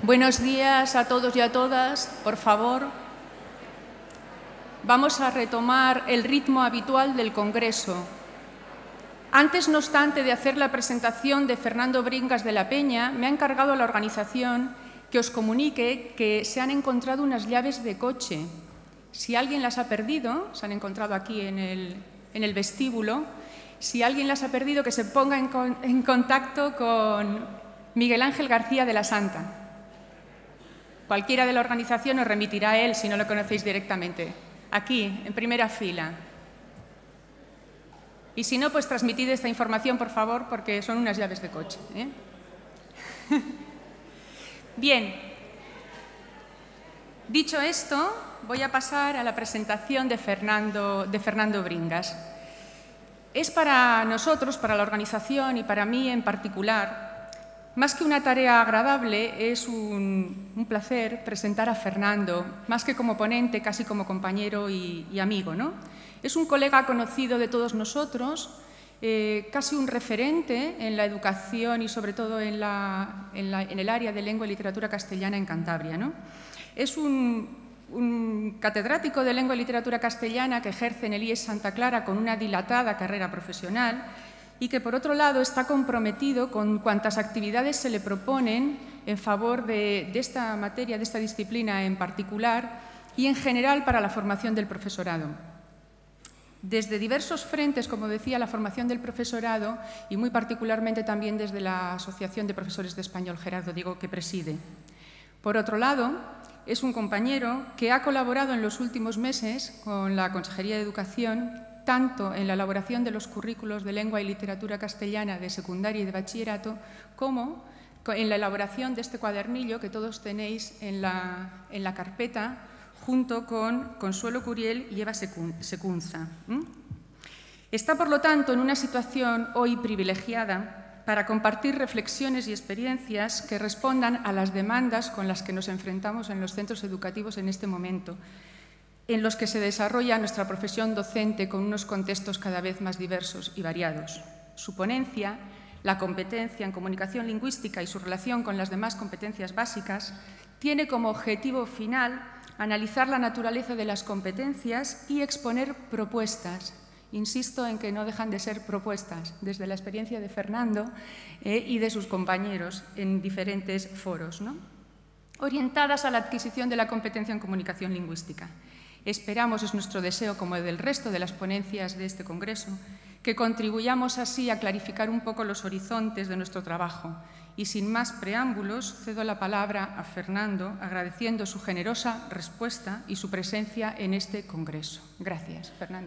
Buenos días a todos y a todas. Por favor, vamos a retomar el ritmo habitual del Congreso. Antes, no obstante, de hacer la presentación de Fernando Bringas de la Peña, me ha encargado la organización que os comunique que se han encontrado unas llaves de coche. Si alguien las ha perdido, se han encontrado aquí en el vestíbulo, si alguien las ha perdido, que se ponga en contacto con Miguel Ángel García de la Santa. Cualquiera de la organización os remitirá a él si no lo conocéis directamente. Aquí, en primera fila. Y si no, pues transmitid esta información, por favor, porque son unas llaves de coche, ¿eh? Bien. Dicho esto, voy a pasar a la presentación de Fernando Bringas. Es para nosotros, para la organización y para mí en particular, más que una tarea agradable, es un placer presentar a Fernando, más que como ponente, casi como compañero y amigo, ¿no? Es un colega conocido de todos nosotros, casi un referente en la educación y sobre todo en el área de lengua y literatura castellana en Cantabria, ¿no? Es un catedrático de lengua y literatura castellana que ejerce en el IES Santa Clara con una dilatada carrera profesional y que, por otro lado, está comprometido con cuantas actividades se le proponen en favor de esta materia, de esta disciplina en particular y, en general, para la formación del profesorado. Desde diversos frentes, como decía, la formación del profesorado y, muy particularmente, también desde la Asociación de Profesores de Español Gerardo Diego, que preside. Por otro lado, es un compañero que ha colaborado en los últimos meses con la Consejería de Educación tanto en la elaboración de los currículos de lengua y literatura castellana de secundaria y de bachillerato, como en la elaboración de este cuadernillo que todos tenéis en la carpeta, junto con Consuelo Curiel y Eva Secunza. Está, por lo tanto, en una situación hoy privilegiada para compartir reflexiones y experiencias que respondan a las demandas con las que nos enfrentamos en los centros educativos en este momento, en los que se desarrolla nuestra profesión docente con unos contextos cada vez más diversos y variados. Su ponencia, la competencia en comunicación lingüística y su relación con las demás competencias básicas, tiene como objetivo final analizar la naturaleza de las competencias y exponer propuestas. Insisto en que no dejan de ser propuestas, desde la experiencia de Fernando y de sus compañeros en diferentes foros, ¿no?, orientadas a la adquisición de la competencia en comunicación lingüística. Esperamos, es nuestro deseo, como del resto de las ponencias de este Congreso, que contribuyamos así a clarificar un poco los horizontes de nuestro trabajo. Y sin más preámbulos, cedo la palabra a Fernando, agradeciendo su generosa respuesta y su presencia en este Congreso. Gracias, Fernando.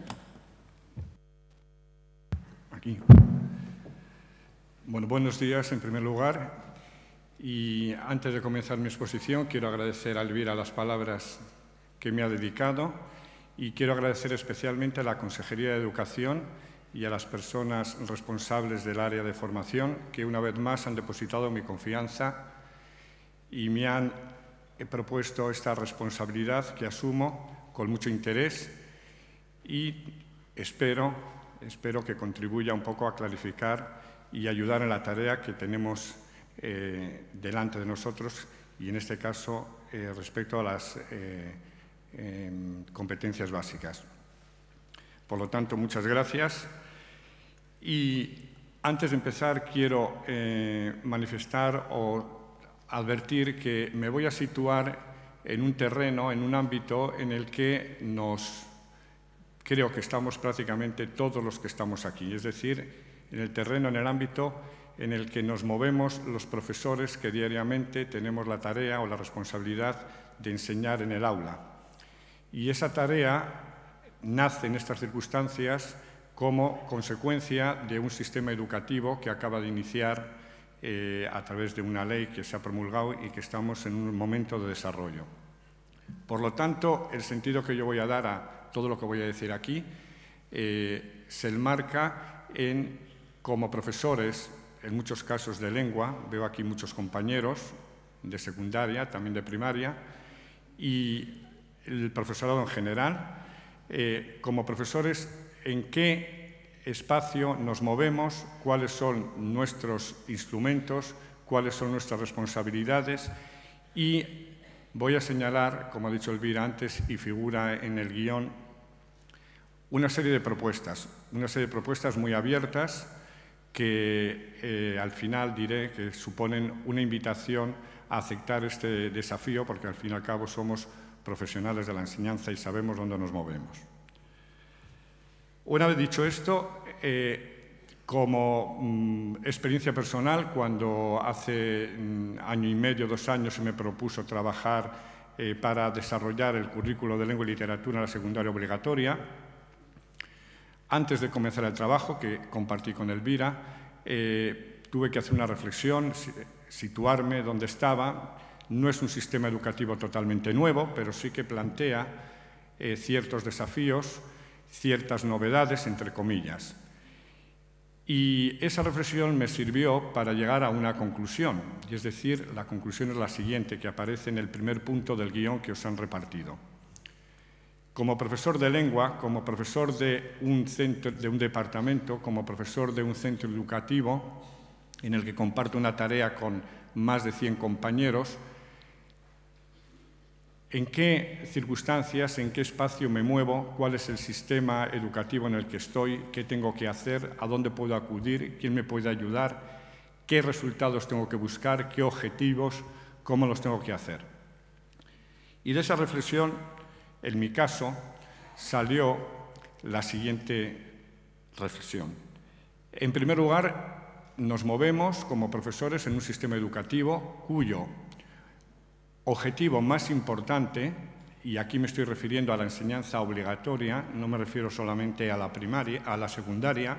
Aquí. Bueno, buenos días en primer lugar. Y antes de comenzar mi exposición, quiero agradecer a Elvira las palabras que me ha dedicado y quiero agradecer especialmente a la Consejería de Educación y a las personas responsables del área de formación que una vez más han depositado mi confianza y me han propuesto esta responsabilidad que asumo con mucho interés y espero que contribuya un poco a clarificar y ayudar en la tarea que tenemos delante de nosotros y en este caso respecto a las competencias básicas. Por lo tanto, muchas gracias. Y antes de empezar, quiero manifestar o advertir que me voy a situar en un terreno, en un ámbito en el que creo que estamos prácticamente todos los que estamos aquí. Es decir, en el terreno, en el ámbito en el que nos movemos los profesores que diariamente tenemos la tarea o la responsabilidad de enseñar en el aula. Y esa tarea nace en estas circunstancias como consecuencia de un sistema educativo que acaba de iniciar a través de una ley que se ha promulgado y que estamos en un momento de desarrollo. Por lo tanto, el sentido que yo voy a dar a todo lo que voy a decir aquí se enmarca en, como profesores, en muchos casos de lengua, veo aquí muchos compañeros de secundaria, también de primaria, y el profesorado en general, como profesores, en qué espacio nos movemos, cuáles son nuestros instrumentos, cuáles son nuestras responsabilidades y voy a señalar, como ha dicho Elvira antes y figura en el guión, una serie de propuestas muy abiertas que al final diré que suponen una invitación a aceptar este desafío, porque al fin y al cabo somos profesionales de la enseñanza y sabemos dónde nos movemos. Una vez dicho esto, como experiencia personal, cuando hace año y medio, 2 años, se me propuso trabajar para desarrollar el currículo de lengua y literatura en la secundaria obligatoria, antes de comenzar el trabajo, que compartí con Elvira, tuve que hacer una reflexión, situarme donde estaba. No es un sistema educativo totalmente nuevo, pero sí que plantea ciertos desafíos, ciertas novedades, entre comillas. Y esa reflexión me sirvió para llegar a una conclusión, y es decir, la conclusión es la siguiente, que aparece en el primer punto del guión que os han repartido. Como profesor de lengua, como profesor de un departamento, como profesor de un centro educativo en el que comparto una tarea con más de 100 compañeros, ¿en qué circunstancias, en qué espacio me muevo? ¿Cuál es el sistema educativo en el que estoy? ¿Qué tengo que hacer? ¿A dónde puedo acudir? ¿Quién me puede ayudar? ¿Qué resultados tengo que buscar? ¿Qué objetivos? ¿Cómo los tengo que hacer? Y de esa reflexión, en mi caso, salió la siguiente reflexión. En primer lugar, nos movemos como profesores en un sistema educativo cuyo objetivo más importante, y aquí me estoy refiriendo a la enseñanza obligatoria, no me refiero solamente a la primaria, a la secundaria,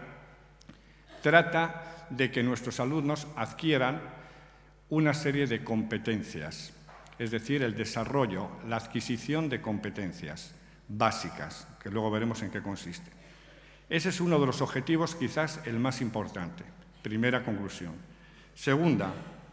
trata de que nuestros alumnos adquieran una serie de competencias, es decir, el desarrollo, la adquisición de competencias básicas, que luego veremos en qué consiste. Ese es uno de los objetivos, quizás el más importante. Primera conclusión. Segunda,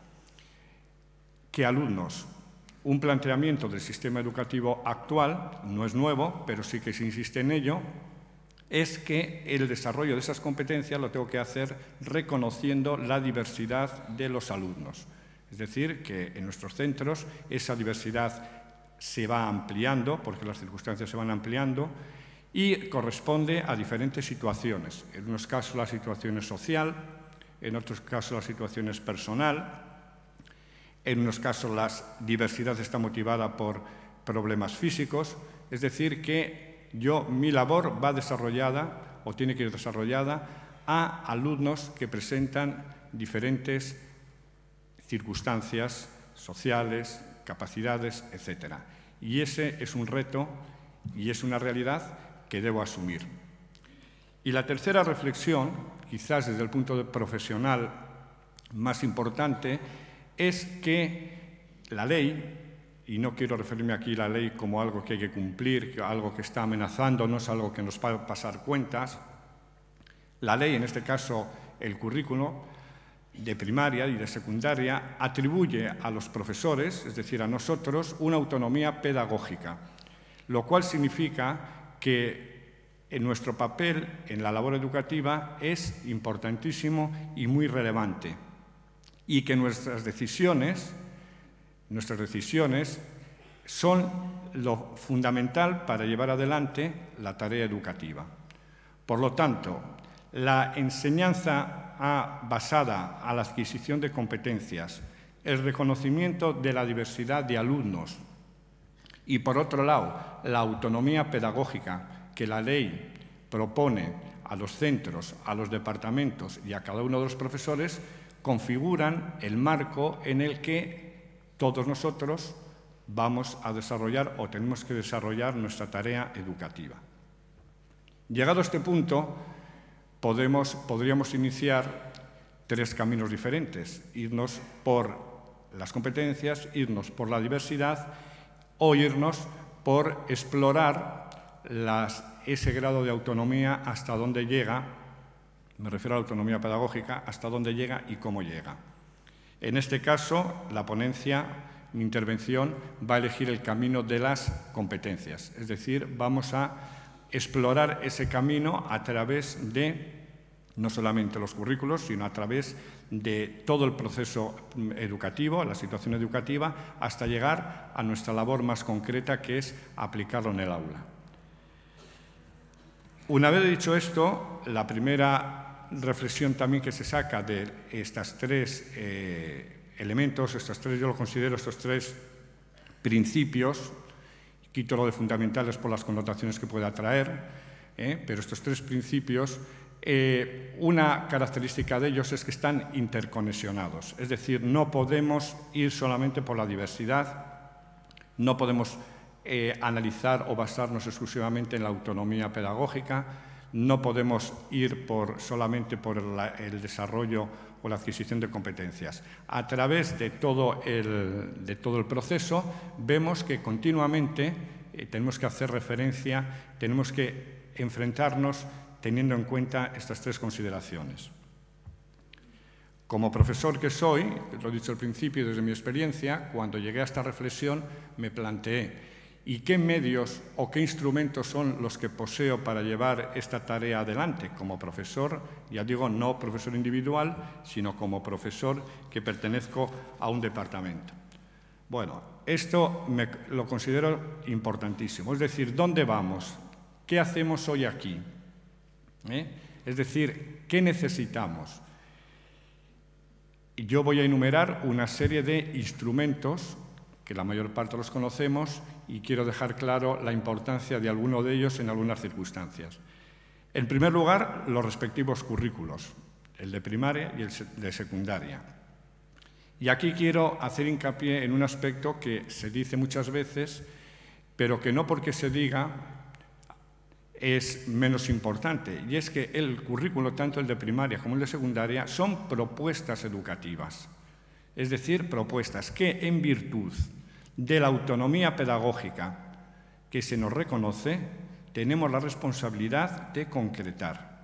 que alumnos. Un planteamiento del sistema educativo actual, no es nuevo, pero sí que se insiste en ello, es que el desarrollo de esas competencias lo tengo que hacer reconociendo la diversidad de los alumnos. Es decir, que en nuestros centros esa diversidad se va ampliando, porque las circunstancias se van ampliando, y corresponde a diferentes situaciones. En unos casos la situación es social, en otros casos la situación es personal. En unos casos la diversidad está motivada por problemas físicos, es decir, que mi labor va desarrollada o tiene que ir desarrollada a alumnos que presentan diferentes circunstancias sociales, capacidades, etc. Y ese es un reto y es una realidad que debo asumir. Y la tercera reflexión, quizás desde el punto de profesional más importante, es que la ley, y no quiero referirme aquí a la ley como algo que hay que cumplir, algo que está amenazándonos, algo que nos va a pasar cuentas, la ley, en este caso el currículo de primaria y de secundaria, atribuye a los profesores, es decir, a nosotros, una autonomía pedagógica, lo cual significa que en nuestro papel en la labor educativa es importantísimo y muy relevante, y que nuestras decisiones son lo fundamental para llevar adelante la tarea educativa. Por lo tanto, la enseñanza basada a la adquisición de competencias, el reconocimiento de la diversidad de alumnos y, por otro lado, la autonomía pedagógica que la ley propone a los centros, a los departamentos y a cada uno de los profesores, configuran el marco en el que todos nosotros vamos a desarrollar o tenemos que desarrollar nuestra tarea educativa. Llegado a este punto, podríamos iniciar 3 caminos diferentes: irnos por las competencias, irnos por la diversidad o irnos por explorar ese grado de autonomía hasta dónde llega. Me refiero a la autonomía pedagógica, hasta dónde llega y cómo llega. En este caso, la ponencia, mi intervención, va a elegir el camino de las competencias. Es decir, vamos a explorar ese camino a través de no solamente los currículos, sino a través de todo el proceso educativo, la situación educativa, hasta llegar a nuestra labor más concreta, que es aplicarlo en el aula. Una vez dicho esto, la primera reflexión también que se saca de estos tres elementos, yo lo considero estos tres principios, quito lo de fundamentales por las connotaciones que pueda traer, pero estos tres principios, una característica de ellos es que están interconexionados, es decir, no podemos ir solamente por la diversidad, no podemos analizar o basarnos exclusivamente en la autonomía pedagógica, no podemos ir solamente por el desarrollo o la adquisición de competencias. A través de todo el proceso vemos que continuamente tenemos que hacer referencia, tenemos que enfrentarnos teniendo en cuenta estas tres consideraciones. Como profesor que soy, lo he dicho al principio desde mi experiencia, cuando llegué a esta reflexión me planteé ¿y qué medios o qué instrumentos son los que poseo para llevar esta tarea adelante como profesor? Ya digo, no profesor individual, sino como profesor que pertenezco a un departamento. Bueno, esto lo considero importantísimo. Es decir, ¿dónde vamos? ¿Qué hacemos hoy aquí? Es decir, ¿qué necesitamos? Yo voy a enumerar una serie de instrumentos que la mayor parte los conocemos y quiero dejar claro la importancia de alguno de ellos en algunas circunstancias. En primer lugar, los respectivos currículos, el de primaria y el de secundaria. Y aquí quiero hacer hincapié en un aspecto que se dice muchas veces, pero que no porque se diga es menos importante, y es que el currículo, tanto el de primaria como el de secundaria, son propuestas educativas. Es decir, propuestas que, en virtud de la autonomía pedagógica que se nos reconoce, tenemos la responsabilidad de concretar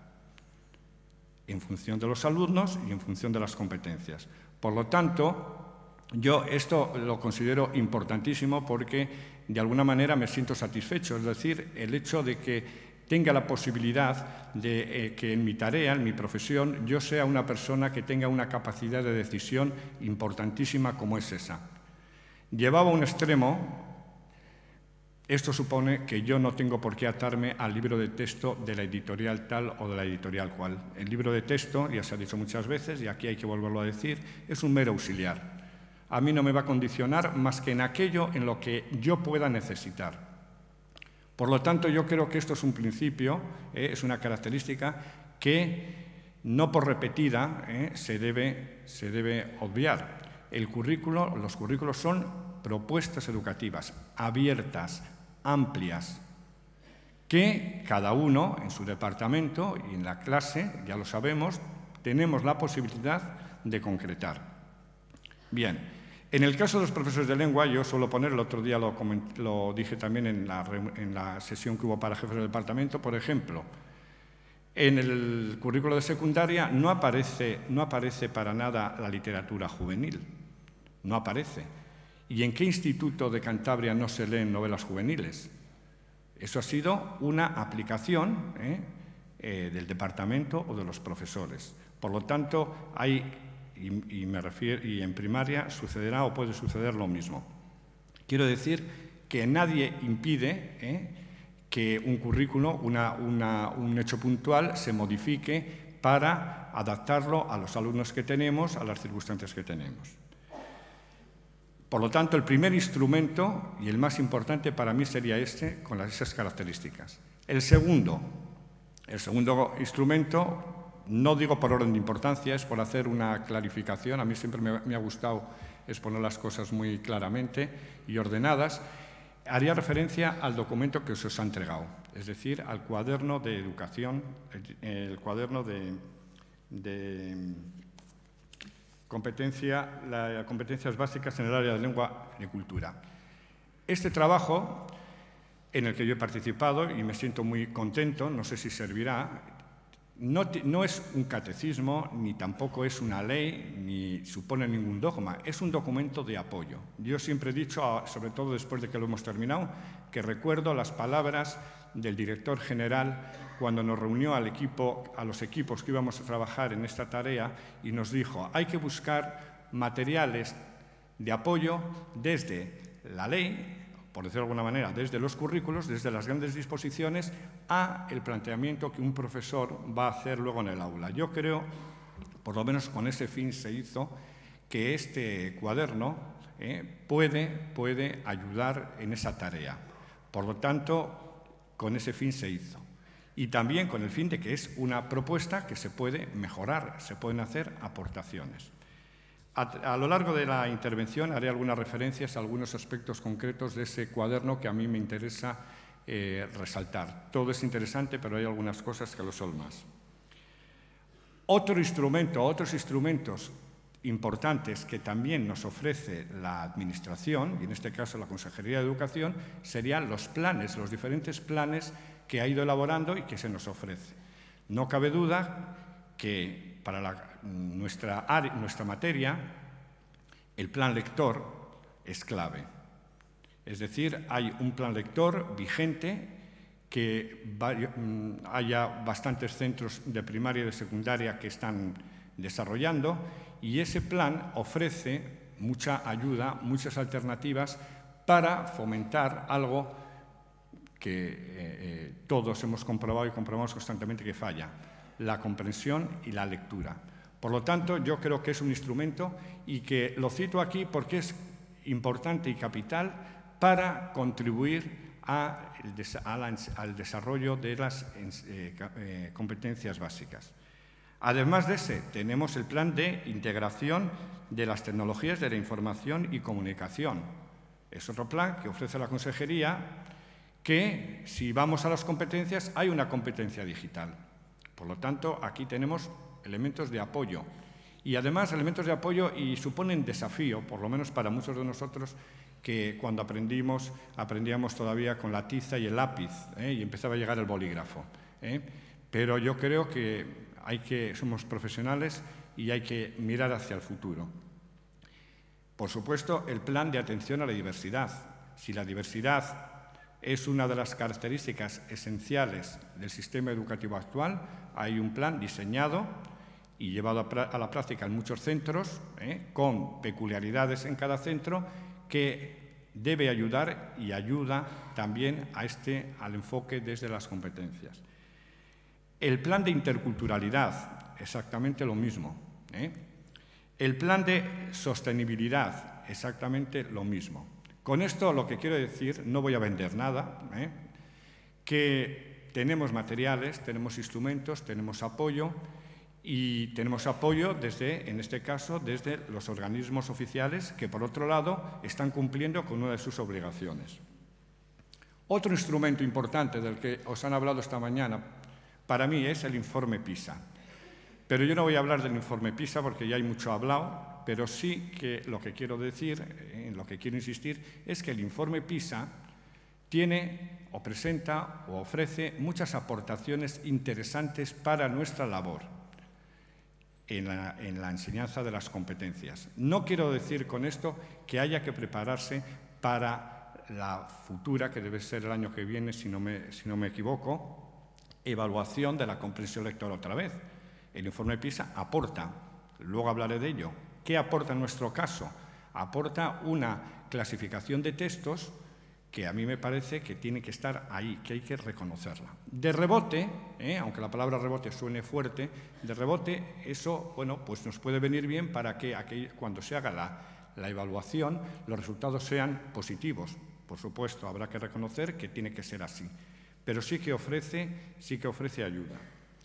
en función de los alumnos y en función de las competencias. Por lo tanto, yo esto lo considero importantísimo porque de alguna manera me siento satisfecho, es decir, el hecho de que tenga la posibilidad de que en mi tarea, en mi profesión, yo sea una persona que tenga una capacidad de decisión importantísima como es esa. Llevado a un extremo, esto supone que yo no tengo por qué atarme al libro de texto de la editorial tal o de la editorial cual. El libro de texto, ya se ha dicho muchas veces, y aquí hay que volverlo a decir, es un mero auxiliar. A mí no me va a condicionar más que en aquello en lo que yo pueda necesitar. Por lo tanto, yo creo que esto es un principio, es una característica que no por repetida se debe obviar. Los currículos son propuestas educativas abiertas, amplias, que cada uno en su departamento y en la clase, ya lo sabemos, tenemos la posibilidad de concretar. Bien, en el caso de los profesores de lengua, yo suelo poner, el otro día lo dije también en la sesión que hubo para jefes de departamento, por ejemplo, en el currículo de secundaria no aparece para nada la literatura juvenil, no aparece. ¿Y en qué instituto de Cantabria no se leen novelas juveniles? Eso ha sido una aplicación del departamento o de los profesores. Por lo tanto, y en primaria sucederá o puede suceder lo mismo. Quiero decir que nadie impide que un currículo, un hecho puntual, se modifique para adaptarlo a los alumnos que tenemos, a las circunstancias que tenemos. Por lo tanto, el primer instrumento, y el más importante para mí, sería con esas características. El segundo instrumento, no digo por orden de importancia, es por hacer una clarificación. A mí siempre me ha gustado exponer las cosas muy claramente y ordenadas. Haría referencia al documento que se os ha entregado, es decir, al cuaderno de educación, el cuaderno de competencias básicas en el área de lengua y cultura. Este trabajo, en el que yo he participado y me siento muy contento, no sé si servirá, no es un catecismo, ni tampoco es una ley, ni supone ningún dogma, es un documento de apoyo. Yo siempre he dicho, sobre todo después de que lo hemos terminado, que recuerdo las palabras del director general cuando nos reunió a los equipos que íbamos a trabajar en esta tarea y nos dijo: hay que buscar materiales de apoyo desde la ley, por decirlo de alguna manera, desde los currículos, desde las grandes disposiciones, a el planteamiento que un profesor va a hacer luego en el aula. Yo creo, por lo menos con ese fin se hizo, que este cuaderno puede ayudar en esa tarea. Por lo tanto, con ese fin se hizo. Y también con el fin de que es una propuesta que se puede mejorar, se pueden hacer aportaciones. A lo largo de la intervención haré algunas referencias a algunos aspectos concretos de ese cuaderno que a mí me interesa resaltar. Todo es interesante, pero hay algunas cosas que lo son más. Otros instrumentos importantes que también nos ofrece la Administración, y en este caso la Consejería de Educación, serían los planes, los diferentes planes que ha ido elaborando y que se nos ofrece. No cabe duda que para nuestra materia el plan lector es clave. Es decir, hay un plan lector vigente que haya bastantes centros de primaria y de secundaria que están desarrollando, y ese plan ofrece mucha ayuda, muchas alternativas para fomentar algo que todos hemos comprobado y comprobamos constantemente que falla: la comprensión y la lectura. Por lo tanto, yo creo que es un instrumento, y que lo cito aquí porque es importante y capital para contribuir al desarrollo de las competencias básicas. Además de ese, tenemos el plan de integración de las tecnologías de la información y comunicación. Es otro plan que ofrece la Consejería, que si vamos a las competencias, hay una competencia digital. Por lo tanto, aquí tenemos elementos de apoyo. Y además elementos de apoyo y suponen desafío, por lo menos para muchos de nosotros, que cuando aprendíamos todavía con la tiza y el lápiz, y empezaba a llegar el bolígrafo. Pero yo creo que somos profesionales y hay que mirar hacia el futuro. Por supuesto, el plan de atención a la diversidad. Si la diversidad es una de las características esenciales del sistema educativo actual, hay un plan diseñado y llevado a la práctica en muchos centros, con peculiaridades en cada centro, que debe ayudar y ayuda también al enfoque desde las competencias. El plan de interculturalidad, exactamente lo mismo. El plan de sostenibilidad, exactamente lo mismo. Con esto lo que quiero decir, no voy a vender nada, que tenemos materiales, tenemos instrumentos, tenemos apoyo, y tenemos apoyo desde, en este caso, desde los organismos oficiales que, por otro lado, están cumpliendo con una de sus obligaciones. Otro instrumento importante del que os han hablado esta mañana, para mí, es el informe PISA. Pero yo no voy a hablar del informe PISA porque ya hay mucho hablado, pero sí que lo que quiero decir, en lo que quiero insistir, es que el informe PISA tiene o presenta o ofrece muchas aportaciones interesantes para nuestra labor en la enseñanza de las competencias. No quiero decir con esto que haya que prepararse para la futura, que debe ser el año que viene, si no me equivoco, evaluación de la comprensión lectora otra vez. El informe PISA aporta, luego hablaré de ello. ¿Qué aporta en nuestro caso? Aporta una clasificación de textos que a mí me parece que tiene que estar ahí, que hay que reconocerla. De rebote, aunque la palabra rebote suene fuerte, de rebote eso, bueno, pues nos puede venir bien para que cuando se haga la evaluación los resultados sean positivos. Por supuesto, habrá que reconocer que tiene que ser así, pero sí que ofrece ayuda.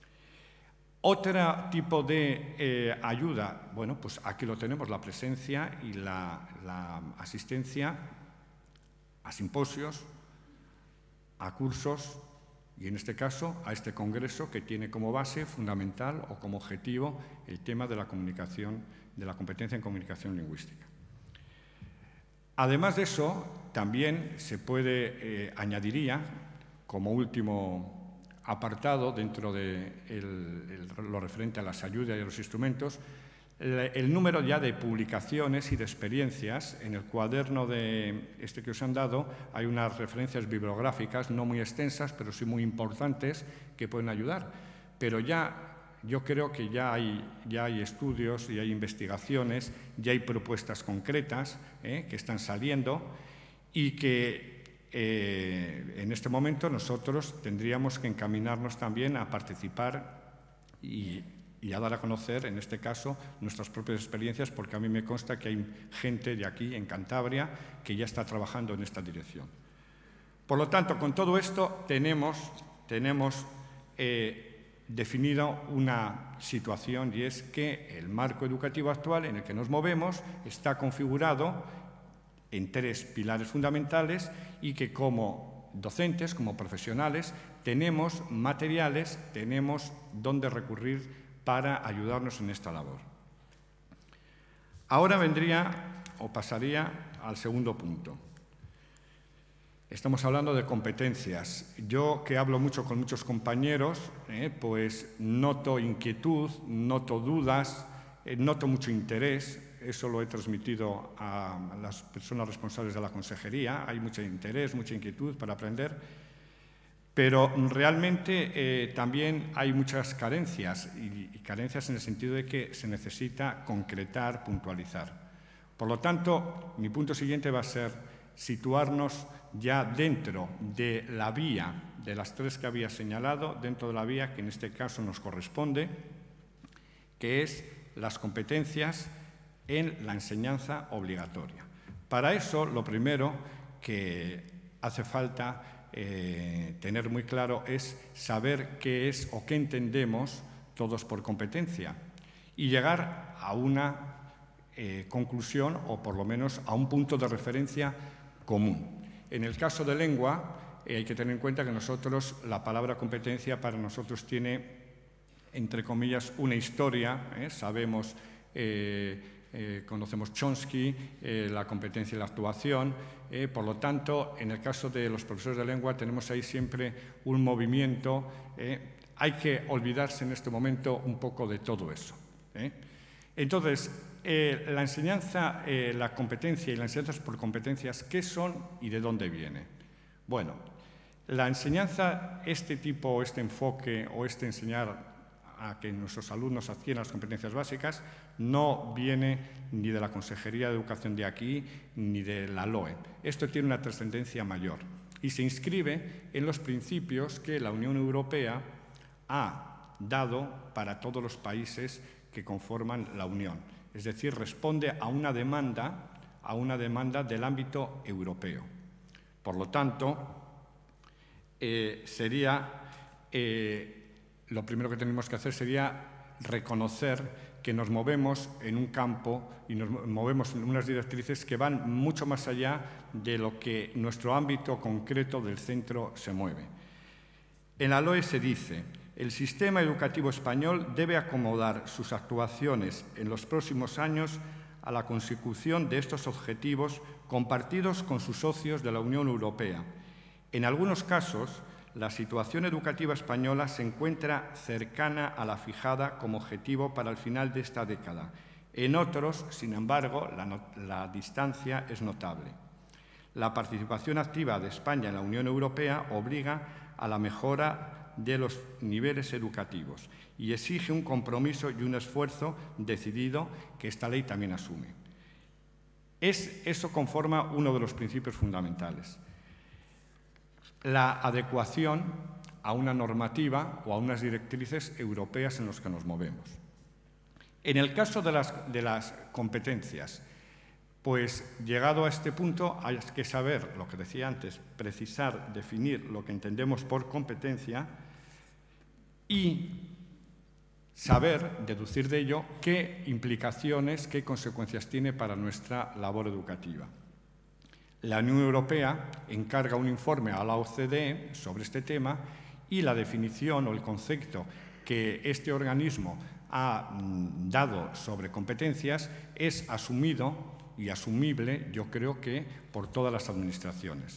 Otro tipo de ayuda, bueno, pues aquí lo tenemos, la presencia y la asistencia a simposios, a cursos y, en este caso, a este congreso que tiene como base fundamental o como objetivo el tema de la comunicación, de la competencia en comunicación lingüística. Además de eso, también se puede, añadiría, como último apartado dentro de lo referente a las ayudas y a los instrumentos, el número ya de publicaciones y de experiencias. En el cuaderno que os han dado hay unas referencias bibliográficas no muy extensas, pero sí muy importantes que pueden ayudar. Pero yo creo que ya hay estudios, ya hay investigaciones, ya hay propuestas concretas que están saliendo y que en este momento nosotros tendríamos que encaminarnos también a participar y a dar a conocer, en este caso, nuestras propias experiencias, porque a mí me consta que hay gente de aquí, en Cantabria, que ya está trabajando en esta dirección. Por lo tanto, con todo esto tenemos definido una situación, y es que el marco educativo actual en el que nos movemos está configurado en 3 pilares fundamentales y que como docentes, como profesionales, tenemos materiales, tenemos dónde recurrir para ayudarnos en esta labor. Ahora pasaría al segundo punto. Estamos hablando de competencias. Yo, que hablo mucho con muchos compañeros, pues noto inquietud, noto dudas, noto mucho interés. Eso lo he transmitido a las personas responsables de la consejería. Hay mucho interés, mucha inquietud para aprender. Pero realmente también hay muchas carencias, y carencias en el sentido de que se necesita concretar, puntualizar. Por lo tanto, mi punto siguiente va a ser situarnos ya dentro de la vía, de las 3 que había señalado, dentro de la vía que en este caso nos corresponde, que es las competencias en la enseñanza obligatoria. Para eso, lo primero que hace falta tener muy claro es saber qué es o qué entendemos todos por competencia y llegar a una conclusión, o por lo menos a un punto de referencia común. En el caso de lengua, hay que tener en cuenta que nosotros, la palabra competencia para nosotros tiene, entre comillas, una historia. Sabemos, conocemos Chomsky, la competencia y la actuación. Por lo tanto, en el caso de los profesores de lengua tenemos ahí siempre un movimiento. Hay que olvidarse en este momento un poco de todo eso. Entonces, la enseñanza, la competencia y las enseñanzas por competencias, ¿qué son y de dónde viene? Bueno, la enseñanza, este enfoque o enseñar a que nuestros alumnos adquieran las competencias básicas, no viene ni de la Consejería de Educación de aquí ni de la LOE. Esto tiene una trascendencia mayor y se inscribe en los principios que la Unión Europea ha dado para todos los países que conforman la Unión. Es decir, responde a una demanda del ámbito europeo. Por lo tanto, lo primero que tenemos que hacer sería reconocer que nos movemos en un campo y nos movemos en unas directrices que van mucho más allá de lo que nuestro ámbito concreto del centro se mueve. En la LOE se dice: el sistema educativo español debe acomodar sus actuaciones en los próximos años a la consecución de estos objetivos compartidos con sus socios de la Unión Europea. En algunos casos, la situación educativa española se encuentra cercana a la fijada como objetivo para el final de esta década. En otros, sin embargo, la distancia es notable. La participación activa de España en la Unión Europea obliga a la mejora de los niveles educativos y exige un compromiso y un esfuerzo decidido que esta ley también asume. Eso conforma uno de los principios fundamentales. La adecuación a una normativa o a unas directrices europeas en las que nos movemos. En el caso de las competencias, pues llegado a este punto hay que saber, lo que decía antes, precisar, definir lo que entendemos por competencia y saber, deducir de ello, qué implicaciones, qué consecuencias tiene para nuestra labor educativa. La Unión Europea encarga un informe a la OCDE sobre este tema y la definición o el concepto que este organismo ha dado sobre competencias es asumido y asumible, yo creo que, por todas las administraciones.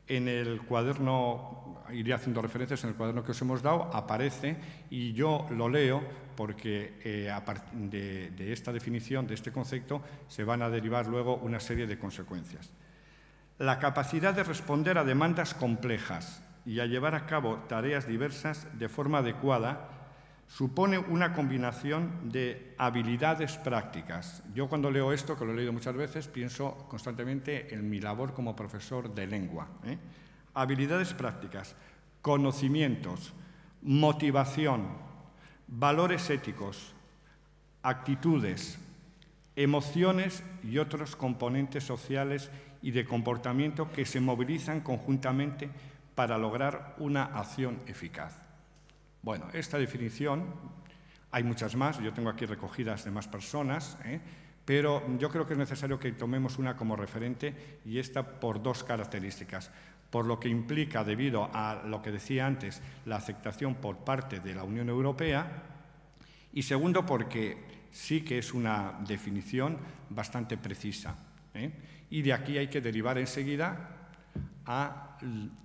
En el cuaderno, iré haciendo referencias, en el cuaderno que os hemos dado, aparece, y yo lo leo porque a partir de esta definición, de este concepto, se van a derivar luego una serie de consecuencias. La capacidad de responder a demandas complejas y a llevar a cabo tareas diversas de forma adecuada supone una combinación de habilidades prácticas. Yo cuando leo esto, que lo he leído muchas veces, pienso constantemente en mi labor como profesor de lengua. Habilidades prácticas, conocimientos, motivación, valores éticos, actitudes, emociones y otros componentes sociales y de comportamiento que se movilizan conjuntamente para lograr una acción eficaz. Bueno, esta definición, hay muchas más, yo tengo aquí recogidas de más personas, pero yo creo que es necesario que tomemos una como referente, y esta por dos características. Por lo que implica, debido a lo que decía antes, la aceptación por parte de la Unión Europea, y segundo, porque sí que es una definición bastante precisa. Y de aquí hay que derivar enseguida a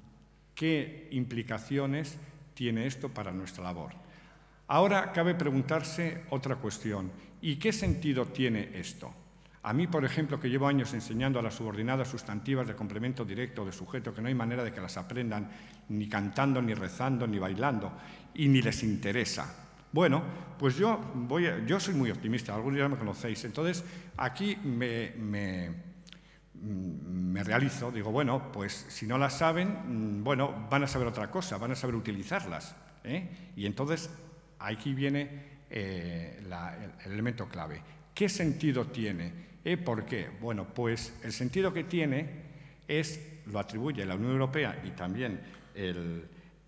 qué implicaciones tiene esto para nuestra labor. Ahora cabe preguntarse otra cuestión. ¿Y qué sentido tiene esto? A mí, por ejemplo, que llevo años enseñando a las subordinadas sustantivas de complemento directo de sujeto, que no hay manera de que las aprendan ni cantando, ni rezando, ni bailando, y ni les interesa. Bueno, pues yo soy muy optimista, algunos ya me conocéis, entonces aquí me realizo, digo, bueno, pues si no las saben, bueno, van a saber otra cosa, van a saber utilizarlas. Y entonces aquí viene el elemento clave. ¿Qué sentido tiene? ¿Por qué? Bueno, pues el sentido que tiene lo atribuye la Unión Europea y también el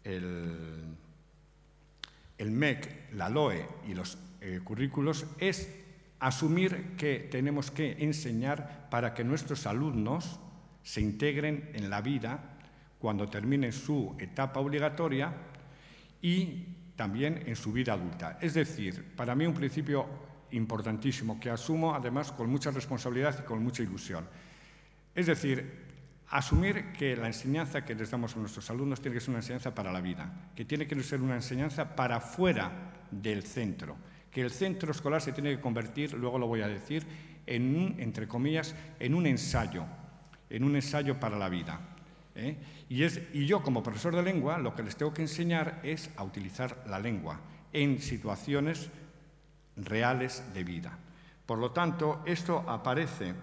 MEC, la LOE y los currículos, es asumir que tenemos que enseñar para que nuestros alumnos se integren en la vida cuando terminen su etapa obligatoria y también en su vida adulta. Es decir, para mí un principio importantísimo que asumo además con mucha responsabilidad y con mucha ilusión. Es decir, asumir que la enseñanza que les damos a nuestros alumnos tiene que ser una enseñanza para la vida, que tiene que ser una enseñanza para fuera del centro, que el centro escolar se tiene que convertir, luego lo voy a decir, entre comillas, en un ensayo para la vida. Y yo, como profesor de lengua, lo que les tengo que enseñar es a utilizar la lengua en situaciones reales de vida. Por lo tanto, esto aparece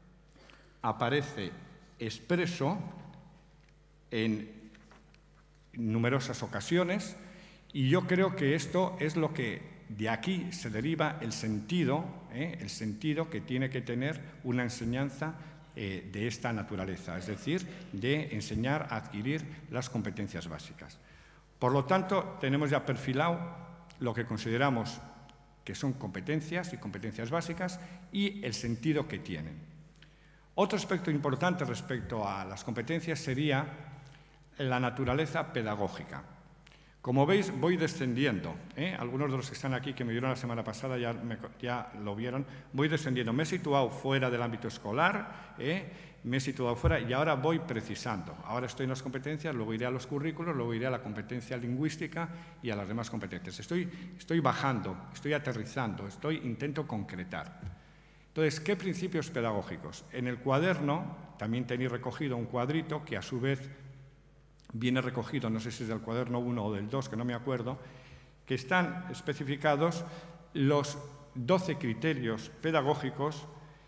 expreso en numerosas ocasiones, y yo creo que esto es lo que de aquí se deriva el sentido que tiene que tener una enseñanza de esta naturaleza, es decir, de enseñar a adquirir las competencias básicas. Por lo tanto, tenemos ya perfilado lo que consideramos que son competencias y competencias básicas y el sentido que tienen. Otro aspecto importante respecto a las competencias sería la naturaleza pedagógica. Como veis, voy descendiendo. Algunos de los que están aquí, que me vieron la semana pasada, ya lo vieron. Voy descendiendo. Me he situado fuera del ámbito escolar, me he situado fuera y ahora voy precisando. Ahora estoy en las competencias, luego iré a los currículos, luego iré a la competencia lingüística y a las demás competencias. Estoy bajando, estoy aterrizando, intento concretar. Entonces, ¿qué principios pedagógicos? En el cuaderno también tenéis recogido un cuadrito que a su vez viene recogido, no sé si es del cuaderno 1 o del 2, que no me acuerdo, que están especificados los 12 criterios pedagógicos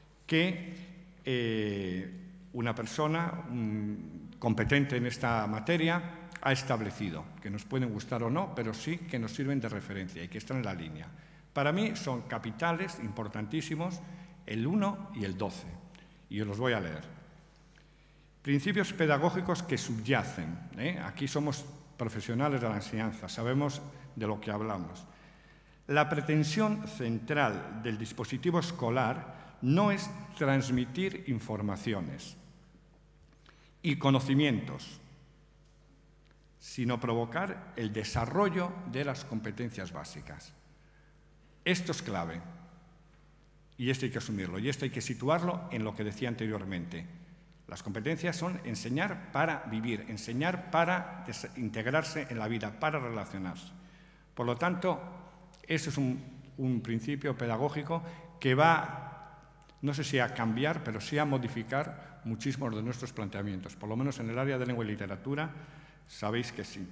que una persona competente en esta materia ha establecido, que nos pueden gustar o no, pero sí que nos sirven de referencia y que están en la línea. Para mí son capitales, importantísimos, el 1 y el 12, y os los voy a leer. Principios pedagógicos que subyacen. Aquí somos profesionales de la enseñanza, sabemos de lo que hablamos. La pretensión central del dispositivo escolar no es transmitir informaciones y conocimientos, sino provocar el desarrollo de las competencias básicas. Esto es clave y esto hay que asumirlo y esto hay que situarlo en lo que decía anteriormente. Las competencias son enseñar para vivir, enseñar para integrarse en la vida, para relacionarse. Por lo tanto, ese es un principio pedagógico que va, no sé si a cambiar, pero sí a modificar muchísimos de nuestros planteamientos. Por lo menos en el área de lengua y literatura, sabéis que sí.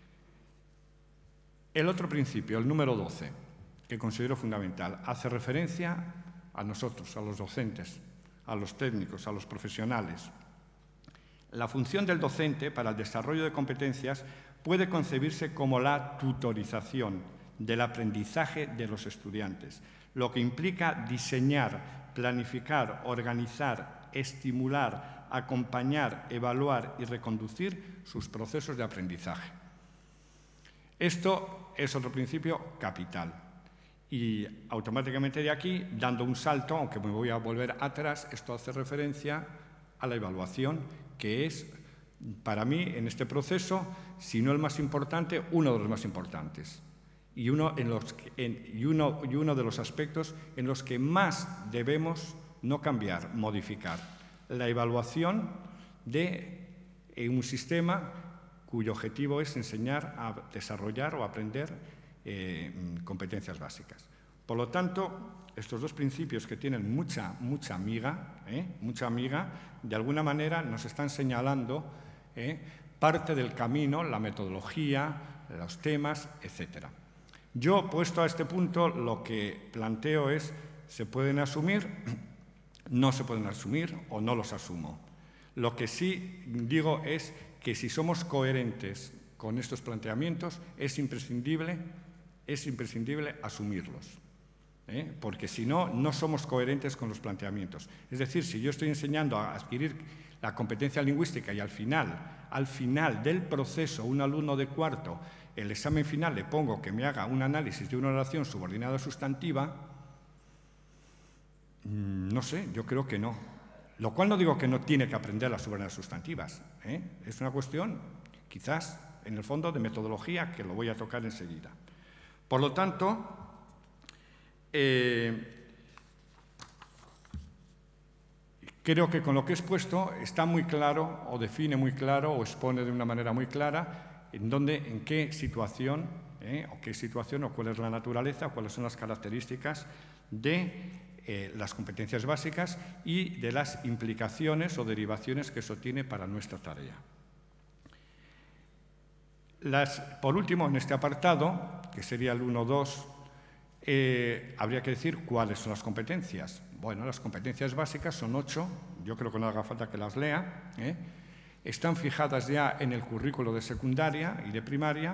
El otro principio, el número 12, que considero fundamental, hace referencia a nosotros, a los docentes, a los técnicos, a los profesionales. La función del docente para el desarrollo de competencias puede concebirse como la tutorización del aprendizaje de los estudiantes, lo que implica diseñar, planificar, organizar, estimular, acompañar, evaluar y reconducir sus procesos de aprendizaje. Esto es otro principio capital. Y automáticamente de aquí, dando un salto, aunque me voy a volver atrás, esto hace referencia a la evaluación, que es, para mí, en este proceso, si no el más importante, uno de los más importantes. Y uno de los aspectos en los que más debemos no cambiar, modificar. La evaluación de un sistema cuyo objetivo es enseñar a desarrollar o aprender competencias básicas. Por lo tanto, estos dos principios que tienen mucha miga, de alguna manera nos están señalando parte del camino, la metodología, los temas, etc. Yo, puesto a este punto, lo que planteo es, ¿se pueden asumir? No se pueden asumir o no los asumo. Lo que sí digo es que si somos coherentes con estos planteamientos, es imprescindible asumirlos, porque si no, no somos coherentes con los planteamientos. Es decir, si yo estoy enseñando a adquirir la competencia lingüística y al final del proceso, un alumno de cuarto, el examen final le pongo que me haga un análisis de una oración subordinada sustantiva, no sé, yo creo que no. Lo cual no digo que no tiene que aprender las subordinadas sustantivas, es una cuestión, quizás, en el fondo, de metodología, que lo voy a tocar enseguida. Por lo tanto, creo que con lo que he expuesto está muy claro, o define muy claro, o expone de una manera muy clara en qué situación, o cuál es la naturaleza, o cuáles son las características de las competencias básicas y de las implicaciones o derivaciones que eso tiene para nuestra tarea. Por último, en este apartado, que sería el 1.2, habría que decir cuáles son las competencias. Bueno, las competencias básicas son 8, yo creo que no haga falta que las lea, están fijadas ya en el currículo de secundaria y de primaria,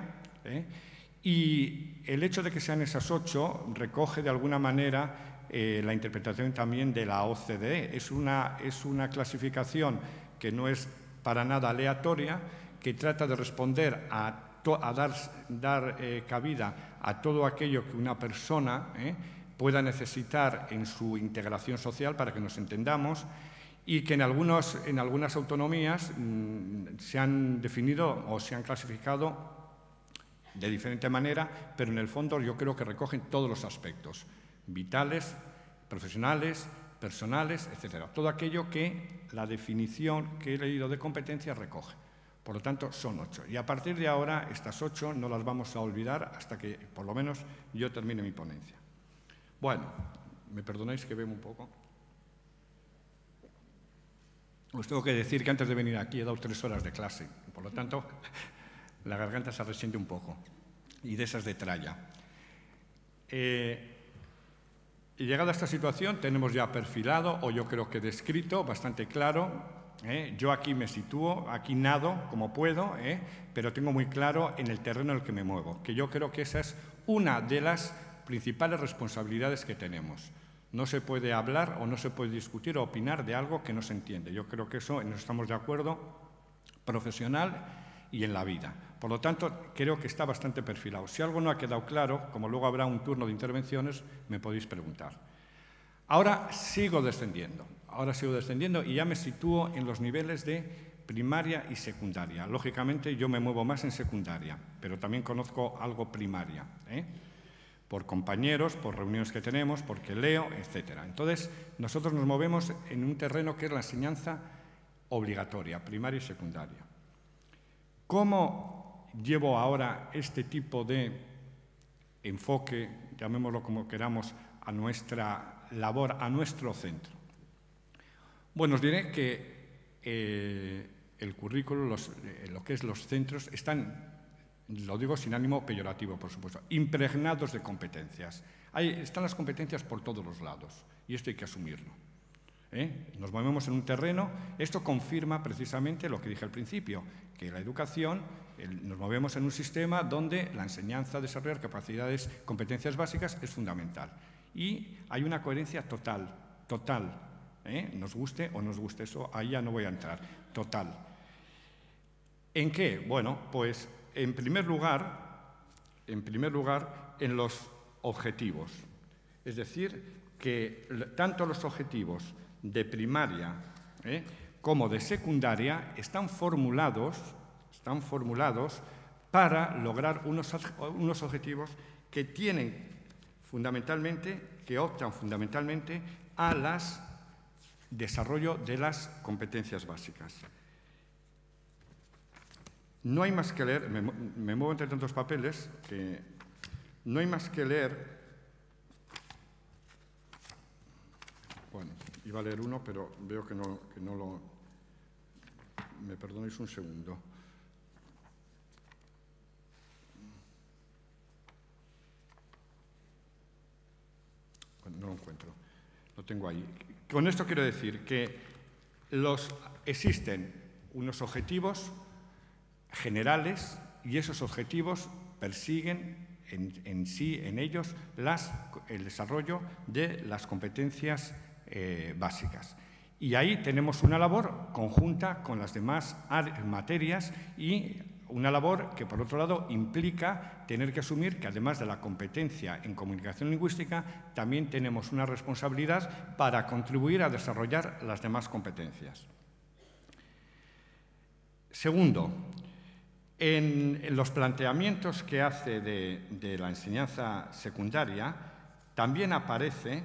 y el hecho de que sean esas 8 recoge de alguna manera la interpretación también de la OCDE. Es una clasificación que no es para nada aleatoria, que trata de responder a dar cabida a todo aquello que una persona pueda necesitar en su integración social, para que nos entendamos, y que en algunas autonomías se han definido o se han clasificado de diferente manera, pero en el fondo yo creo que recogen todos los aspectos vitales, profesionales, personales, etc. Todo aquello que la definición que he leído de competencia recoge. Por lo tanto, son 8. Y a partir de ahora, estas 8 no las vamos a olvidar hasta que, por lo menos, yo termine mi ponencia. Bueno, ¿me perdonáis que bebo un poco? Os tengo que decir que antes de venir aquí he dado 3 horas de clase. Por lo tanto, la garganta se resiente un poco. Y de esas de tralla. Y llegada a esta situación, tenemos ya perfilado, o yo creo que descrito, bastante claro. Yo aquí me sitúo, aquí nado como puedo, pero tengo muy claro en el terreno en el que me muevo, que yo creo que esa es una de las principales responsabilidades que tenemos. No se puede hablar o no se puede discutir o opinar de algo que no se entiende. Yo creo que eso nos estamos de acuerdo, profesional y en la vida. Por lo tanto, creo que está bastante perfilado. Si algo no ha quedado claro, como luego habrá un turno de intervenciones, me podéis preguntar. Ahora sigo descendiendo y ya me sitúo en los niveles de primaria y secundaria. Lógicamente, yo me muevo más en secundaria, pero también conozco algo primaria, por compañeros, por reuniones que tenemos, porque leo, etc. Entonces, nosotros nos movemos en un terreno que es la enseñanza obligatoria, primaria y secundaria. ¿Cómo llevo ahora este tipo de enfoque, llamémoslo como queramos, a nuestra labor, a nuestro centro? Bueno, os diré que el currículo, lo que es los centros, están, lo digo sin ánimo peyorativo, por supuesto, impregnados de competencias. Están las competencias por todos los lados y esto hay que asumirlo. Nos movemos en un terreno, esto confirma precisamente lo que dije al principio, que la educación, nos movemos en un sistema donde la enseñanza, desarrollar capacidades, competencias básicas es fundamental. Y hay una coherencia total, nos guste o nos guste, eso ahí ya no voy a entrar, total. ¿En qué? Bueno, pues en primer lugar, en los objetivos. Es decir, que tanto los objetivos de primaria como de secundaria están formulados para lograr unos objetivos que optan fundamentalmente al desarrollo de las competencias básicas. No hay más que leer, me muevo entre tantos papeles, que no hay más que leer. Bueno, iba a leer uno, pero veo que no lo... Me perdonéis un segundo. Bueno, no lo encuentro, lo tengo ahí. Con esto quiero decir que existen unos objetivos generales y esos objetivos persiguen en ellos el desarrollo de las competencias básicas. Y ahí tenemos una labor conjunta con las demás materias y una labor que, por otro lado, implica tener que asumir que, además de la competencia en comunicación lingüística, también tenemos una responsabilidad para contribuir a desarrollar las demás competencias. Segundo, en los planteamientos que hace de la enseñanza secundaria, también aparece,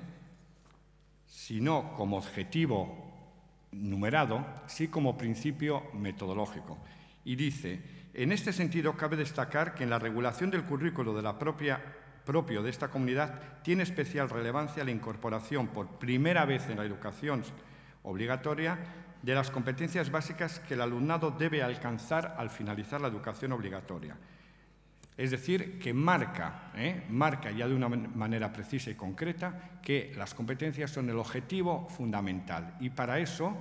si no como objetivo numerado, sí como principio metodológico. Y dice, en este sentido, cabe destacar que en la regulación del currículo propio de esta comunidad tiene especial relevancia la incorporación por primera vez en la educación obligatoria de las competencias básicas que el alumnado debe alcanzar al finalizar la educación obligatoria. Es decir, que marca ya de una manera precisa y concreta que las competencias son el objetivo fundamental y para eso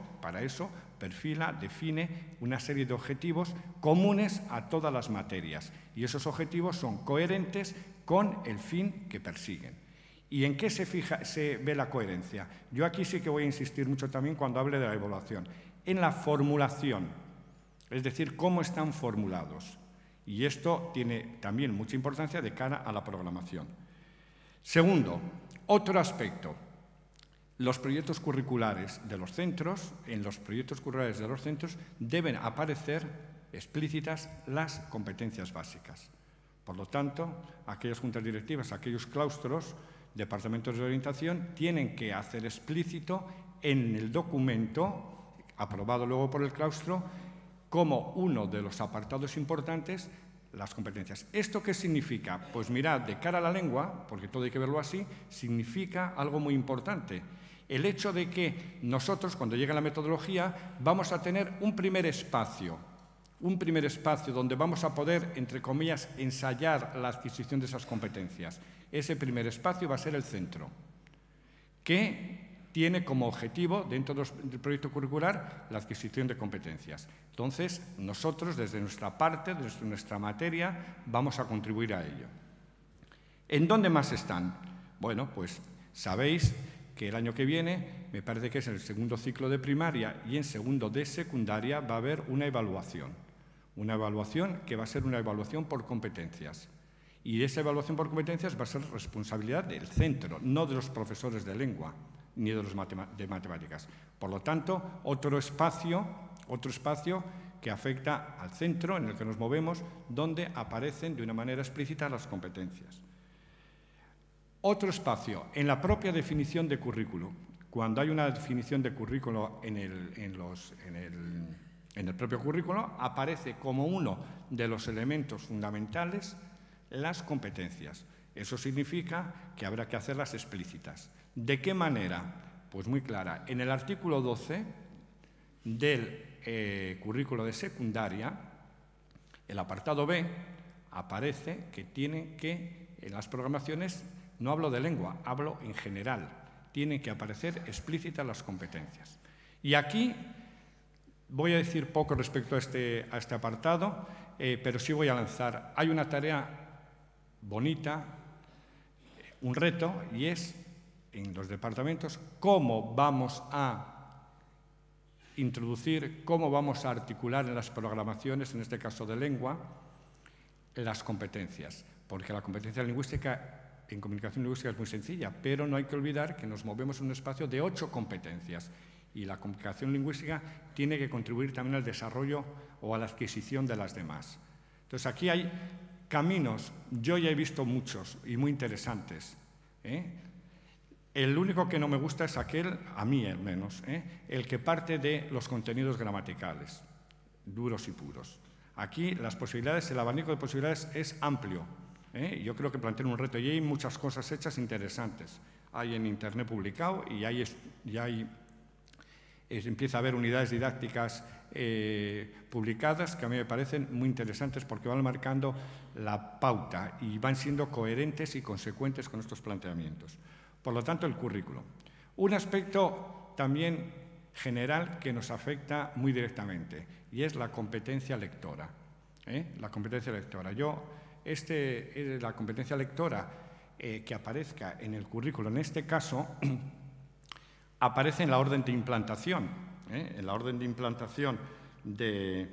define una serie de objetivos comunes a todas las materias y esos objetivos son coherentes con el fin que persiguen. ¿Y en qué se ve la coherencia? Yo aquí sí que voy a insistir mucho también cuando hable de la evaluación. En la formulación, es decir, cómo están formulados. Y esto tiene también mucha importancia de cara a la programación. Segundo, otro aspecto. Los proyectos curriculares de los centros, en los proyectos curriculares de los centros deben aparecer explícitas las competencias básicas. Por lo tanto, aquellas juntas directivas, aquellos claustros, departamentos de orientación, tienen que hacer explícito en el documento, aprobado luego por el claustro, como uno de los apartados importantes, las competencias. ¿Esto qué significa? Pues mirad, de cara a la lengua, porque todo hay que verlo así, significa algo muy importante. El hecho de que nosotros, cuando llegue la metodología, vamos a tener un primer espacio donde vamos a poder, entre comillas, ensayar la adquisición de esas competencias. Ese primer espacio va a ser el centro, que tiene como objetivo, dentro del proyecto curricular, la adquisición de competencias. Entonces, nosotros, desde nuestra parte, desde nuestra materia, vamos a contribuir a ello. ¿En dónde más están? Bueno, pues sabéis que el año que viene, me parece que es en el segundo ciclo de primaria y en segundo de secundaria, va a haber una evaluación que va a ser una evaluación por competencias. Y esa evaluación por competencias va a ser responsabilidad del centro, no de los profesores de lengua ni de los de matemáticas. Por lo tanto, otro espacio que afecta al centro en el que nos movemos, donde aparecen de una manera explícita las competencias. Otro espacio, en la propia definición de currículo. Cuando hay una definición de currículo en el propio currículo, aparece como uno de los elementos fundamentales las competencias. Eso significa que habrá que hacerlas explícitas. ¿De qué manera? Pues muy clara. En el artículo 12 del currículo de secundaria, el apartado B, aparece que tiene que, en las programaciones, no hablo de lengua, hablo en general, tienen que aparecer explícitas las competencias. Y aquí voy a decir poco respecto a este apartado, pero sí voy a lanzar. Hay una tarea bonita, un reto, y es en los departamentos cómo vamos a introducir, cómo vamos a articular en las programaciones, en este caso de lengua, las competencias. Porque la competencia lingüística en comunicación lingüística es muy sencilla, pero no hay que olvidar que nos movemos en un espacio de 8 competencias y la comunicación lingüística tiene que contribuir también al desarrollo o a la adquisición de las demás. Entonces, aquí hay caminos, yo ya he visto muchos y muy interesantes. El único que no me gusta es aquel, a mí al menos, el que parte de los contenidos gramaticales, duros y puros. Aquí las posibilidades, el abanico de posibilidades es amplio. Yo creo que plantean un reto y hay muchas cosas hechas interesantes. Hay en Internet publicado y empieza a haber unidades didácticas publicadas que a mí me parecen muy interesantes porque van marcando la pauta y van siendo coherentes y consecuentes con estos planteamientos. Por lo tanto, el currículo. Un aspecto también general que nos afecta muy directamente y es la competencia lectora. La competencia lectora. La competencia lectora que aparezca en el currículo, en este caso, aparece en la orden de implantación. En la orden de implantación de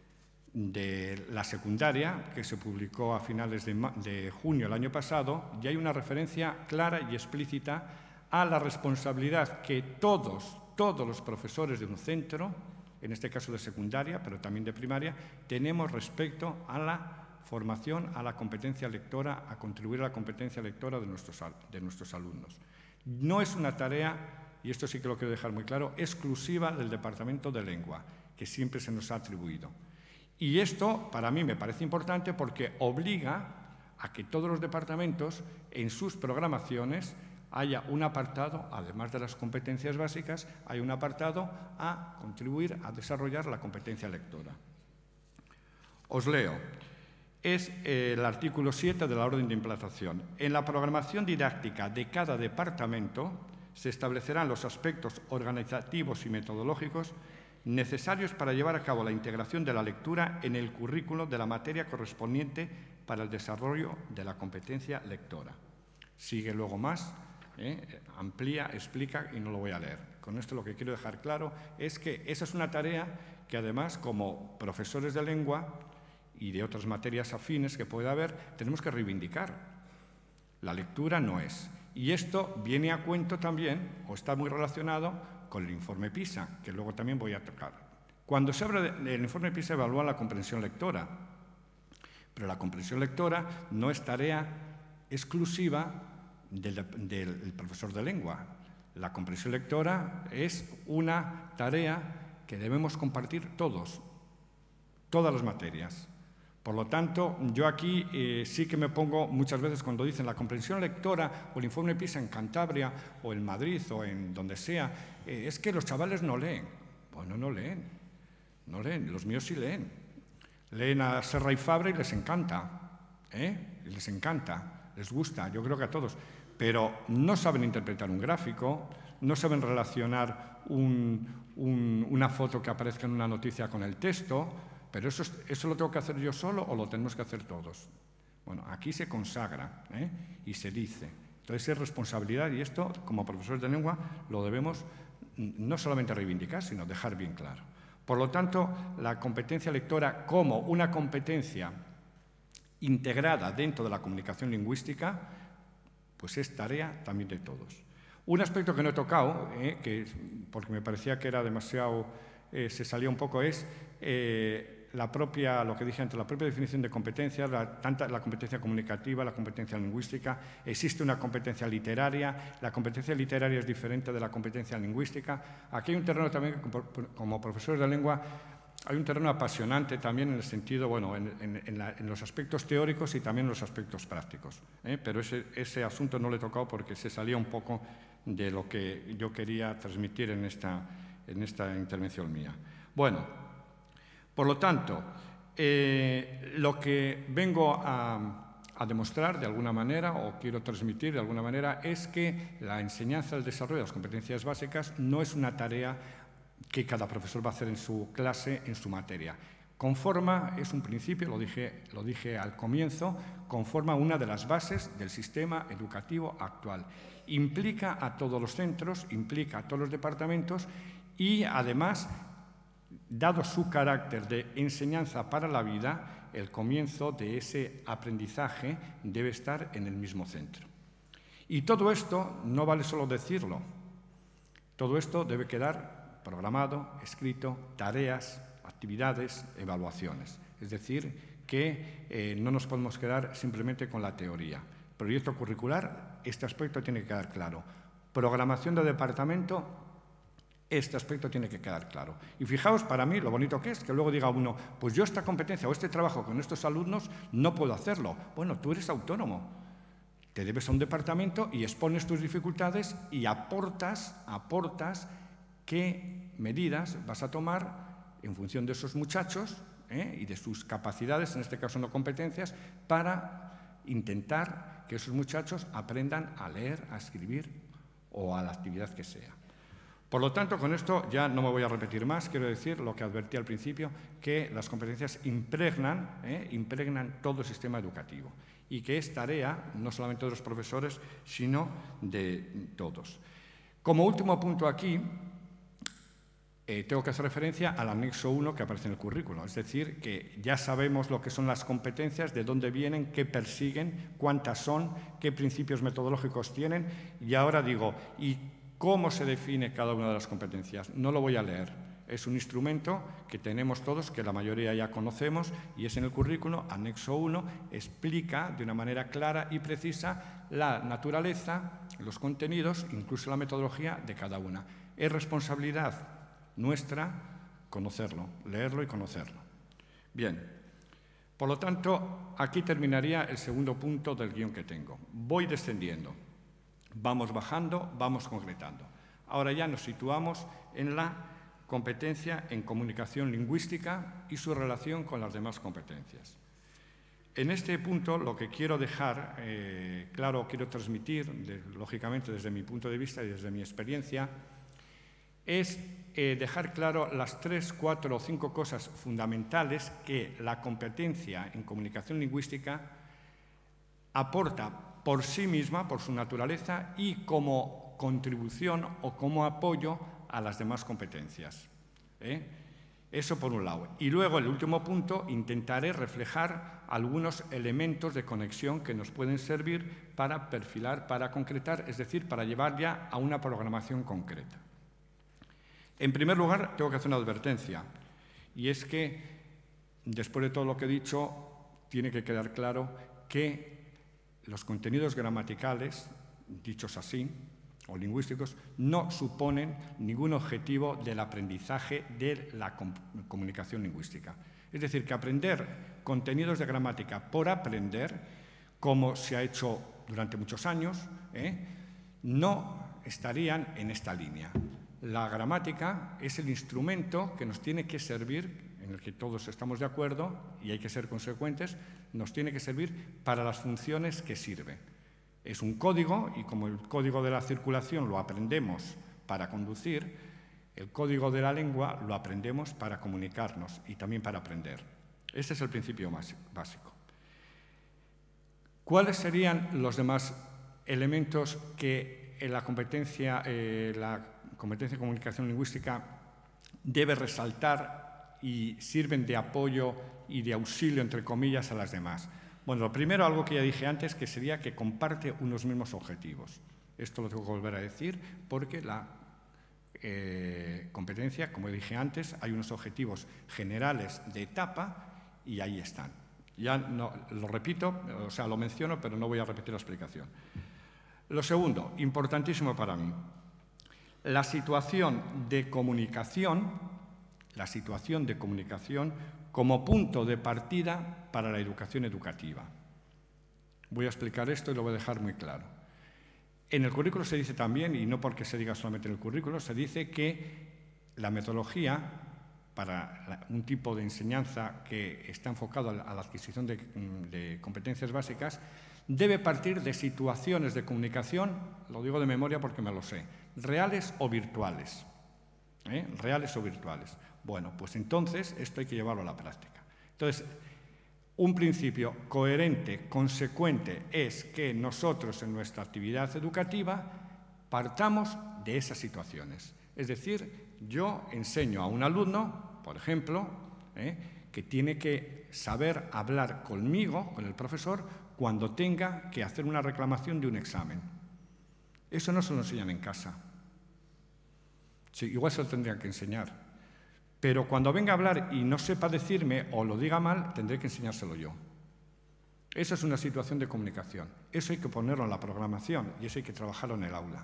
la secundaria, que se publicó a finales de junio del año pasado, y hay una referencia clara y explícita a la responsabilidad que todos los profesores de un centro, en este caso de secundaria, pero también de primaria, tenemos respecto a la formación, a la competencia lectora, a contribuir a la competencia lectora de nuestros alumnos. No es una tarea, y esto sí que lo quiero dejar muy claro, exclusiva del Departamento de Lengua, que siempre se nos ha atribuido. Y esto, para mí, me parece importante porque obliga a que todos los departamentos, en sus programaciones, haya un apartado, además de las competencias básicas, hay un apartado a contribuir a desarrollar la competencia lectora. Os leo. Es el artículo 7 de la orden de implantación. En la programación didáctica de cada departamento se establecerán los aspectos organizativos y metodológicos necesarios para llevar a cabo la integración de la lectura en el currículo de la materia correspondiente para el desarrollo de la competencia lectora. Sigue luego más, amplía, explica y no lo voy a leer. Con esto lo que quiero dejar claro es que esa es una tarea que además como profesores de lengua y de otras materias afines que pueda haber, tenemos que reivindicar. La lectura no es. Y esto viene a cuento también, o está muy relacionado, con el informe PISA, que luego también voy a tocar. Cuando se habla del informe PISA evalúa la comprensión lectora, pero la comprensión lectora no es tarea exclusiva del profesor de lengua. La comprensión lectora es una tarea que debemos compartir todos, todas las materias. Por lo tanto, yo aquí sí que me pongo muchas veces cuando dicen la comprensión lectora o el informe PISA en Cantabria o en Madrid o en donde sea, es que los chavales no leen. Bueno, no leen, los míos sí leen. Leen a Serra y Fabra y les encanta, les encanta, les gusta, yo creo que a todos. Pero no saben interpretar un gráfico, no saben relacionar una foto que aparezca en una noticia con el texto. ¿Pero eso lo tengo que hacer yo solo o lo tenemos que hacer todos? Bueno, aquí se consagra y se dice. Entonces es responsabilidad y esto, como profesores de lengua, lo debemos no solamente reivindicar, sino dejar bien claro. Por lo tanto, la competencia lectora como una competencia integrada dentro de la comunicación lingüística, pues es tarea también de todos. Un aspecto que no he tocado, porque me parecía que era demasiado, se salía un poco, es lo que dije antes, la propia definición de competencias, tanto la competencia comunicativa, la competencia lingüística, existe una competencia literaria, la competencia literaria es diferente de la competencia lingüística. Aquí hay un terreno también, como profesores de lengua, hay un terreno apasionante también en el sentido, bueno, en los aspectos teóricos y también en los aspectos prácticos. Pero ese asunto no le he tocado porque se salía un poco de lo que yo quería transmitir en esta intervención mía. Bueno, por lo tanto, lo que vengo a demostrar de alguna manera, o quiero transmitir de alguna manera, es que la enseñanza del desarrollo de las competencias básicas no es una tarea que cada profesor va a hacer en su clase, en su materia. Es un principio, lo dije al comienzo, conforma una de las bases del sistema educativo actual. Implica a todos los centros, implica a todos los departamentos y, además, dado su carácter de enseñanza para la vida, el comienzo de ese aprendizaje debe estar en el mismo centro. Y todo esto no vale solo decirlo. Todo esto debe quedar programado, escrito, tareas, actividades, evaluaciones. Es decir, que no nos podemos quedar simplemente con la teoría. Proyecto curricular, este aspecto tiene que quedar claro. Programación de departamento, este aspecto tiene que quedar claro. Y fijaos, para mí, lo bonito que es que luego diga uno, pues yo esta competencia o este trabajo con estos alumnos no puedo hacerlo. Bueno, tú eres autónomo. Te debes a un departamento y expones tus dificultades y aportas qué medidas vas a tomar en función de esos muchachos y de sus capacidades, en este caso no competencias, para intentar que esos muchachos aprendan a leer, a escribir o a la actividad que sea. Por lo tanto, con esto ya no me voy a repetir más, quiero decir lo que advertí al principio, que las competencias impregnan todo el sistema educativo y que es tarea no solamente de los profesores, sino de todos. Como último punto aquí, tengo que hacer referencia al anexo 1 que aparece en el currículo, es decir, que ya sabemos lo que son las competencias, de dónde vienen, qué persiguen, cuántas son, qué principios metodológicos tienen, y ahora digo, ¿y cómo se define cada una de las competencias? No lo voy a leer, es un instrumento que tenemos todos, que la mayoría ya conocemos, y es en el currículo, anexo 1, explica de una manera clara y precisa la naturaleza, los contenidos, incluso la metodología de cada una. Es responsabilidad nuestra conocerlo, leerlo y conocerlo. Bien, por lo tanto, aquí terminaría el segundo punto del guión que tengo. Voy descendiendo, vamos bajando, vamos concretando. Ahora ya nos situamos en la competencia en comunicación lingüística y su relación con las demás competencias. En este punto lo que quiero dejar claro, quiero transmitir, lógicamente desde mi punto de vista y desde mi experiencia, es dejar claro las 3, 4 o 5 cosas fundamentales que la competencia en comunicación lingüística aporta por sí misma, por su naturaleza, y como contribución o como apoyo a las demás competencias. Eso por un lado. Y luego, el último punto, intentaré reflejar algunos elementos de conexión que nos pueden servir para perfilar, para concretar, es decir, para llevar ya a una programación concreta. En primer lugar, tengo que hacer una advertencia, y es que, después de todo lo que he dicho, tiene que quedar claro que los contenidos gramaticales, dichos así, o lingüísticos, no suponen ningún objetivo del aprendizaje de la comunicación lingüística. Es decir, que aprender contenidos de gramática por aprender, como se ha hecho durante muchos años, no estarían en esta línea. La gramática es el instrumento que nos tiene que servir, en el que todos estamos de acuerdo y hay que ser consecuentes, nos tiene que servir para las funciones que sirve. Es un código, y como el código de la circulación lo aprendemos para conducir, el código de la lengua lo aprendemos para comunicarnos y también para aprender. Ese es el principio básico. ¿Cuáles serían los demás elementos que la competencia en comunicación lingüística debe resaltar y sirven de apoyo y de auxilio, entre comillas, a las demás? Bueno, lo primero, algo que ya dije antes, que sería que comparte unos mismos objetivos. Esto lo tengo que volver a decir porque competencia, como dije antes, hay unos objetivos generales de etapa y ahí están. Ya no, lo repito, o sea, lo menciono, pero no voy a repetir la explicación. Lo segundo, importantísimo para mí, la situación de comunicación como punto de partida para la educación educativa. Voy a explicar esto y lo voy a dejar muy claro. En el currículo se dice también, y no porque se diga solamente en el currículo, se dice que la metodología para un tipo de enseñanza que está enfocado a la adquisición de competencias básicas debe partir de situaciones de comunicación, lo digo de memoria porque me lo sé, reales o virtuales. Reales o virtuales. Bueno, pues entonces esto hay que llevarlo a la práctica. Entonces, un principio coherente, consecuente, es que nosotros en nuestra actividad educativa partamos de esas situaciones. Es decir, yo enseño a un alumno, por ejemplo, que tiene que saber hablar conmigo, con el profesor, cuando tenga que hacer una reclamación de un examen. Eso no se lo enseñan en casa. Sí, igual se lo tendrían que enseñar. Pero cuando venga a hablar y no sepa decirme o lo diga mal, tendré que enseñárselo yo. Esa es una situación de comunicación. Eso hay que ponerlo en la programación y eso hay que trabajarlo en el aula.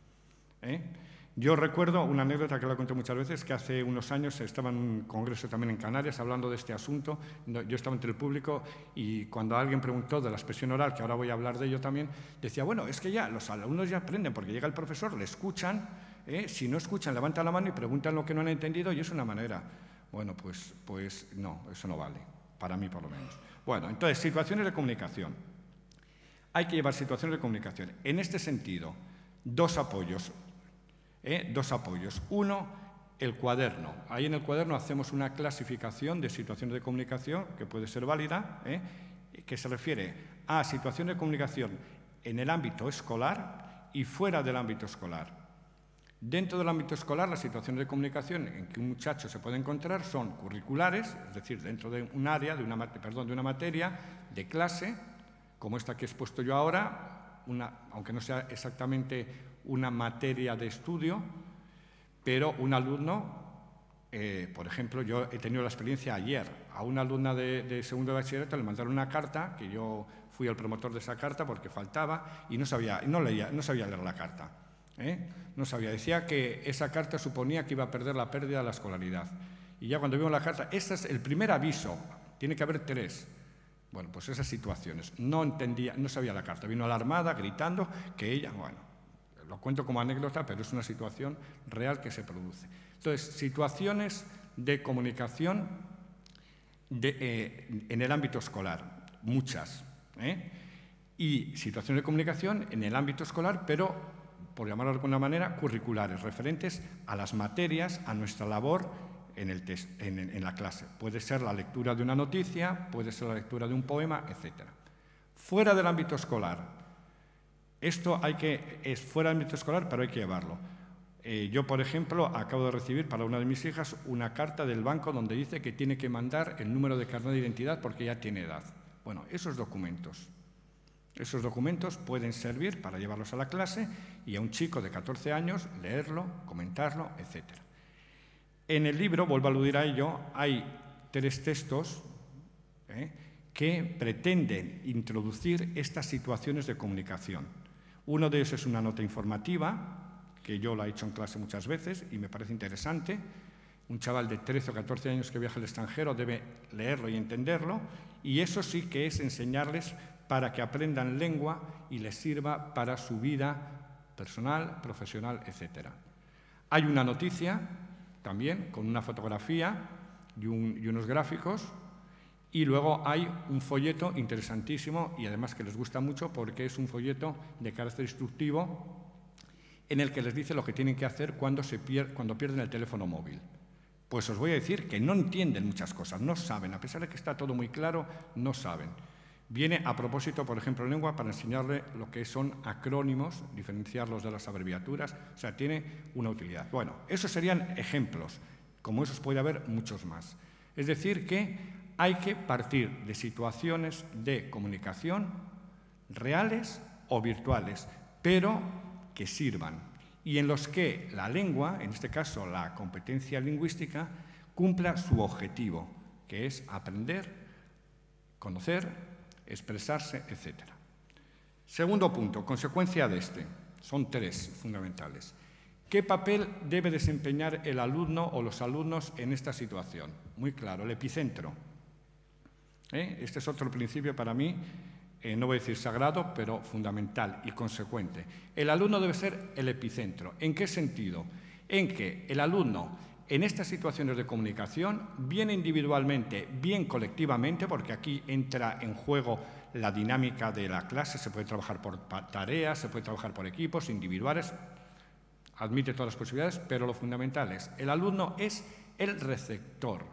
Yo recuerdo una anécdota que la conté muchas veces, que hace unos años estaba en un congreso también en Canarias hablando de este asunto. Yo estaba entre el público y cuando alguien preguntó de la expresión oral, que ahora voy a hablar de ello también, decía, bueno, es que ya los alumnos ya aprenden porque llega el profesor, le escuchan, si no escuchan, levantan la mano y preguntan lo que no han entendido y es una manera. Bueno, pues no, eso no vale, para mí por lo menos. Bueno, entonces, situaciones de comunicación. Hay que llevar situaciones de comunicación. En este sentido, dos apoyos. Uno, el cuaderno. Ahí en el cuaderno hacemos una clasificación de situaciones de comunicación que puede ser válida, que se refiere a situaciones de comunicación en el ámbito escolar y fuera del ámbito escolar. Dentro del ámbito escolar, las situaciones de comunicación en que un muchacho se puede encontrar son curriculares, es decir, dentro de un área, de una materia de clase, como esta que he expuesto yo ahora, aunque no sea exactamente una materia de estudio, pero un alumno, por ejemplo, yo he tenido la experiencia ayer, a una alumna de segundo de bachillerato le mandaron una carta, que yo fui el promotor de esa carta porque faltaba, y no sabía leer la carta. No sabía, decía que esa carta suponía que iba a perder la pérdida de la escolaridad. Y ya cuando vimos la carta, este es el primer aviso, tiene que haber 3. Bueno, pues esas situaciones, no entendía, no sabía la carta, vino alarmada, gritando, que ella, bueno, lo cuento como anécdota, pero es una situación real que se produce. Entonces, situaciones de comunicación en el ámbito escolar, muchas, y situaciones de comunicación en el ámbito escolar, pero, por llamarlo de alguna manera, curriculares, referentes a las materias, a nuestra labor en la clase. Puede ser la lectura de una noticia, puede ser la lectura de un poema, etc. Fuera del ámbito escolar. Esto es fuera del ámbito escolar, pero hay que llevarlo. Yo, por ejemplo, acabo de recibir para una de mis hijas una carta del banco donde dice que tiene que mandar el número de carnet de identidad porque ya tiene edad. Bueno, esos documentos pueden servir para llevarlos a la clase y a un chico de 14 años leerlo, comentarlo, etc. En el libro, vuelvo a aludir a ello, hay 3 textos que pretenden introducir estas situaciones de comunicación. Uno de ellos es una nota informativa, que yo la he hecho en clase muchas veces y me parece interesante. Un chaval de 13 o 14 años que viaja al extranjero debe leerlo y entenderlo, y eso sí que es enseñarles para que aprendan lengua y les sirva para su vida personal, profesional, etc. Hay una noticia también con una fotografía y unos gráficos, y luego hay un folleto interesantísimo y además que les gusta mucho porque es un folleto de carácter instructivo en el que les dice lo que tienen que hacer cuando pierden el teléfono móvil. Pues os voy a decir que no entienden muchas cosas, no saben, a pesar de que está todo muy claro, no saben. Viene a propósito, por ejemplo, en lengua, para enseñarle lo que son acrónimos, diferenciarlos de las abreviaturas, o sea, tiene una utilidad. Bueno, esos serían ejemplos, como esos puede haber muchos más. Es decir, que hay que partir de situaciones de comunicación reales o virtuales, pero que sirvan. y en los que la lengua, en este caso la competencia lingüística, cumpla su objetivo, que es aprender, conocer, expresarse, etc. Segundo punto, consecuencia de este, son tres fundamentales. ¿Qué papel debe desempeñar el alumno o los alumnos en esta situación? Muy claro, el epicentro. Este es otro principio para mí, no voy a decir sagrado, pero fundamental y consecuente. El alumno debe ser el epicentro. ¿En qué sentido? En que el alumno, en estas situaciones de comunicación, bien individualmente, bien colectivamente, porque aquí entra en juego la dinámica de la clase, se puede trabajar por tareas, se puede trabajar por equipos individuales, admite todas las posibilidades, pero lo fundamental es, el alumno es el receptor.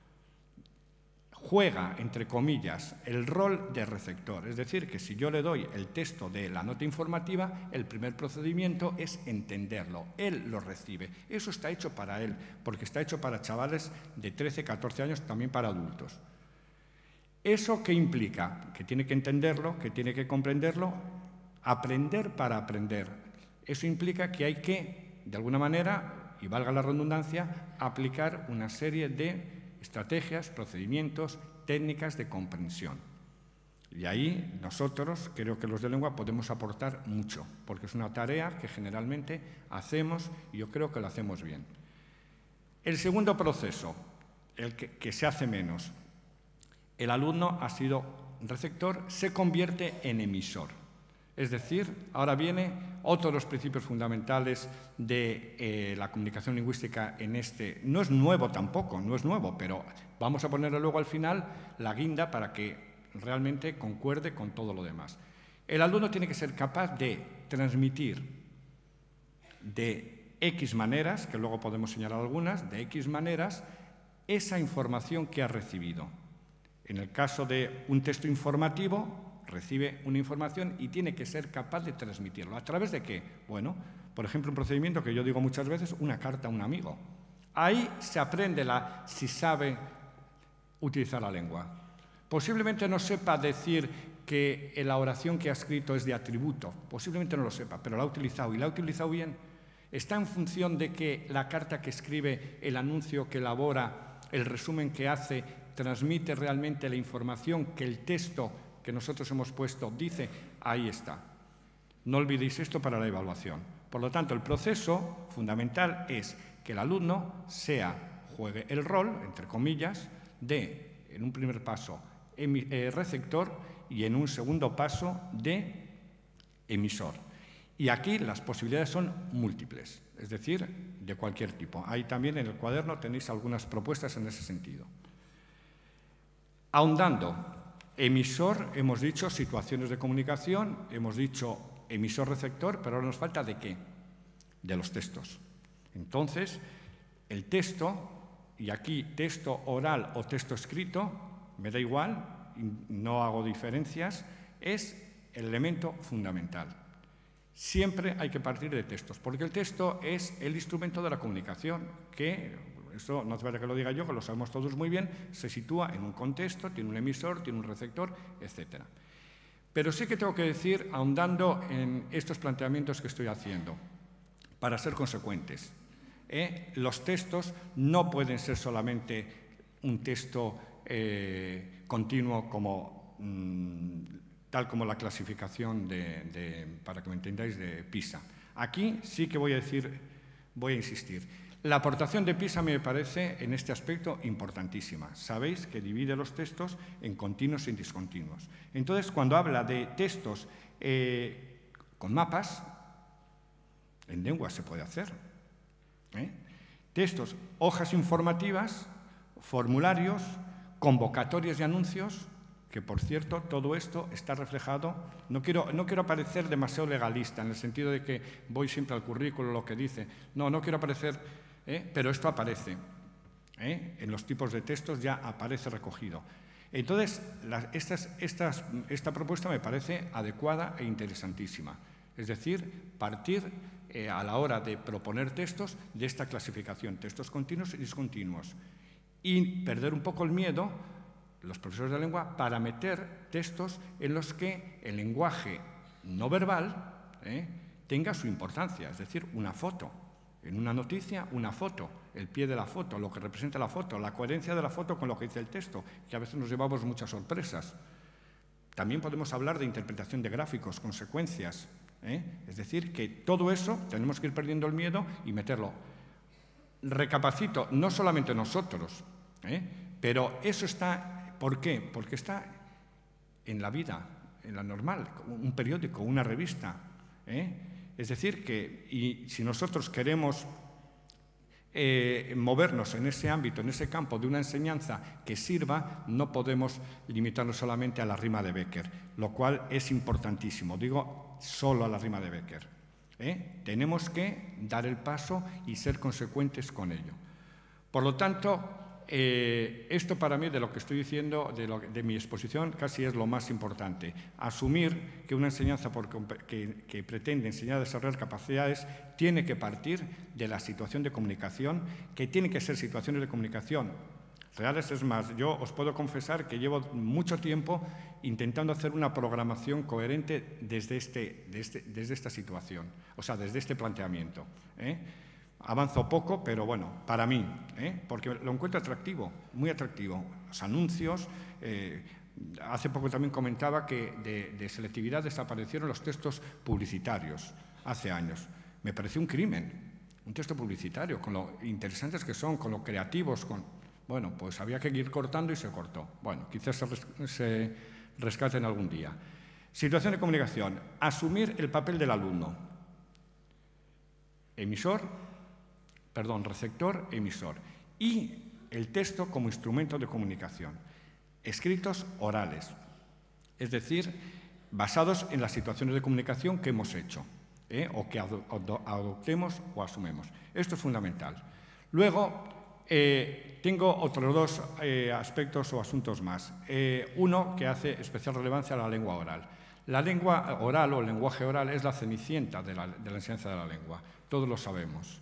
Juega, entre comillas, el rol de receptor. Es decir, que si yo le doy el texto de la nota informativa, el primer procedimiento es entenderlo. Él lo recibe. Eso está hecho para él, porque está hecho para chavales de 13, 14 años, también para adultos. ¿Eso qué implica? Que tiene que entenderlo, que tiene que comprenderlo, aprender para aprender. Eso implica que hay que, de alguna manera, y valga la redundancia, aplicar una serie de estrategias, procedimientos, técnicas de comprensión. Y ahí nosotros, creo que los de lengua, podemos aportar mucho, porque es una tarea que generalmente hacemos y yo creo que lo hacemos bien. El segundo proceso, el que se hace menos. El alumno ha sido receptor, se convierte en emisor. Es decir, ahora viene otro de los principios fundamentales de la comunicación lingüística en este. No es nuevo tampoco, no es nuevo, pero vamos a ponerle luego al final la guinda para que realmente concuerde con todo lo demás. El alumno tiene que ser capaz de transmitir de X maneras, que luego podemos señalar algunas, de X maneras, esa información que ha recibido. En el caso de un texto informativo, recibe una información y tiene que ser capaz de transmitirlo. ¿A través de qué? Bueno, por ejemplo, un procedimiento que yo digo muchas veces, una carta a un amigo. Ahí se aprende si sabe utilizar la lengua. Posiblemente no sepa decir que la oración que ha escrito es de atributo, posiblemente no lo sepa, pero la ha utilizado y la ha utilizado bien. Está en función de que la carta que escribe, el anuncio que elabora, el resumen que hace, transmite realmente la información que el texto que nosotros hemos puesto dice, ahí está. No olvidéis esto para la evaluación. Por lo tanto, el proceso fundamental es que el alumno juegue el rol, entre comillas, de, en un primer paso, receptor y en un segundo paso de emisor. Y aquí las posibilidades son múltiples, es decir, de cualquier tipo. Ahí también en el cuaderno tenéis algunas propuestas en ese sentido. Ahondando, emisor, hemos dicho situaciones de comunicación, hemos dicho emisor-receptor, pero ahora nos falta ¿de qué? De los textos. Entonces, el texto, y aquí texto oral o texto escrito, me da igual, no hago diferencias, es el elemento fundamental. Siempre hay que partir de textos, porque el texto es el instrumento de la comunicación que... Esto no hace falta que lo diga yo, que lo sabemos todos muy bien, se sitúa en un contexto, tiene un emisor, tiene un receptor, etc. Pero sí que tengo que decir, ahondando en estos planteamientos que estoy haciendo, para ser consecuentes, los textos no pueden ser solamente un texto continuo como, tal como la clasificación para que me entendáis, de PISA. Aquí sí que voy a insistir. La aportación de PISA me parece, en este aspecto, importantísima. Sabéis que divide los textos en continuos y discontinuos. Entonces, cuando habla de textos con mapas, en lengua se puede hacer. Textos, hojas informativas, formularios, convocatorias y anuncios, que, por cierto, todo esto está reflejado. No quiero parecer demasiado legalista, en el sentido de que voy siempre al currículo, lo que dice. No quiero parecer... pero esto aparece. En los tipos de textos ya aparece recogido. Entonces, esta propuesta me parece adecuada e interesantísima. Es decir, partir a la hora de proponer textos de esta clasificación, textos continuos y discontinuos. Y perder un poco el miedo, los profesores de lengua, para meter textos en los que el lenguaje no verbal tenga su importancia, es decir, una foto. En una noticia, una foto, el pie de la foto, lo que representa la foto, la coherencia de la foto con lo que dice el texto, que a veces nos llevamos muchas sorpresas. También podemos hablar de interpretación de gráficos, consecuencias, es decir, que todo eso tenemos que ir perdiendo el miedo y meterlo. Recapacito, no solamente nosotros, pero eso está, ¿por qué? Porque está en la vida, en la normal, un periódico, una revista, Es decir, que y si nosotros queremos movernos en ese ámbito, en ese campo de una enseñanza que sirva, no podemos limitarnos solamente a la rima de Becker, lo cual es importantísimo. Digo, solo a la rima de Becker. Tenemos que dar el paso y ser consecuentes con ello. Por lo tanto, esto para mí, de lo que estoy diciendo, de mi exposición, casi es lo más importante. Asumir que una enseñanza que pretende enseñar a desarrollar capacidades tiene que partir de la situación de comunicación, que tiene que ser situaciones de comunicación reales. Es más, yo os puedo confesar que llevo mucho tiempo intentando hacer una programación coherente desde esta situación, o sea, desde este planteamiento. Avanzo poco, pero bueno, para mí, porque lo encuentro atractivo, muy atractivo. Los anuncios, hace poco también comentaba que de selectividad desaparecieron los textos publicitarios hace años. Me pareció un crimen, un texto publicitario, con lo interesantes que son, con lo creativos, bueno, pues había que ir cortando y se cortó. Bueno, quizás se rescaten algún día. Situación de comunicación, asumir el papel del alumno. Receptor, emisor. Y el texto como instrumento de comunicación. Escritos orales, es decir, basados en las situaciones de comunicación que hemos hecho, o que adoptemos o asumemos. Esto es fundamental. Luego, tengo otros dos aspectos o asuntos más. Uno que hace especial relevancia a la lengua oral. La lengua oral o el lenguaje oral es la cenicienta de la enseñanza de la lengua. Todos lo sabemos.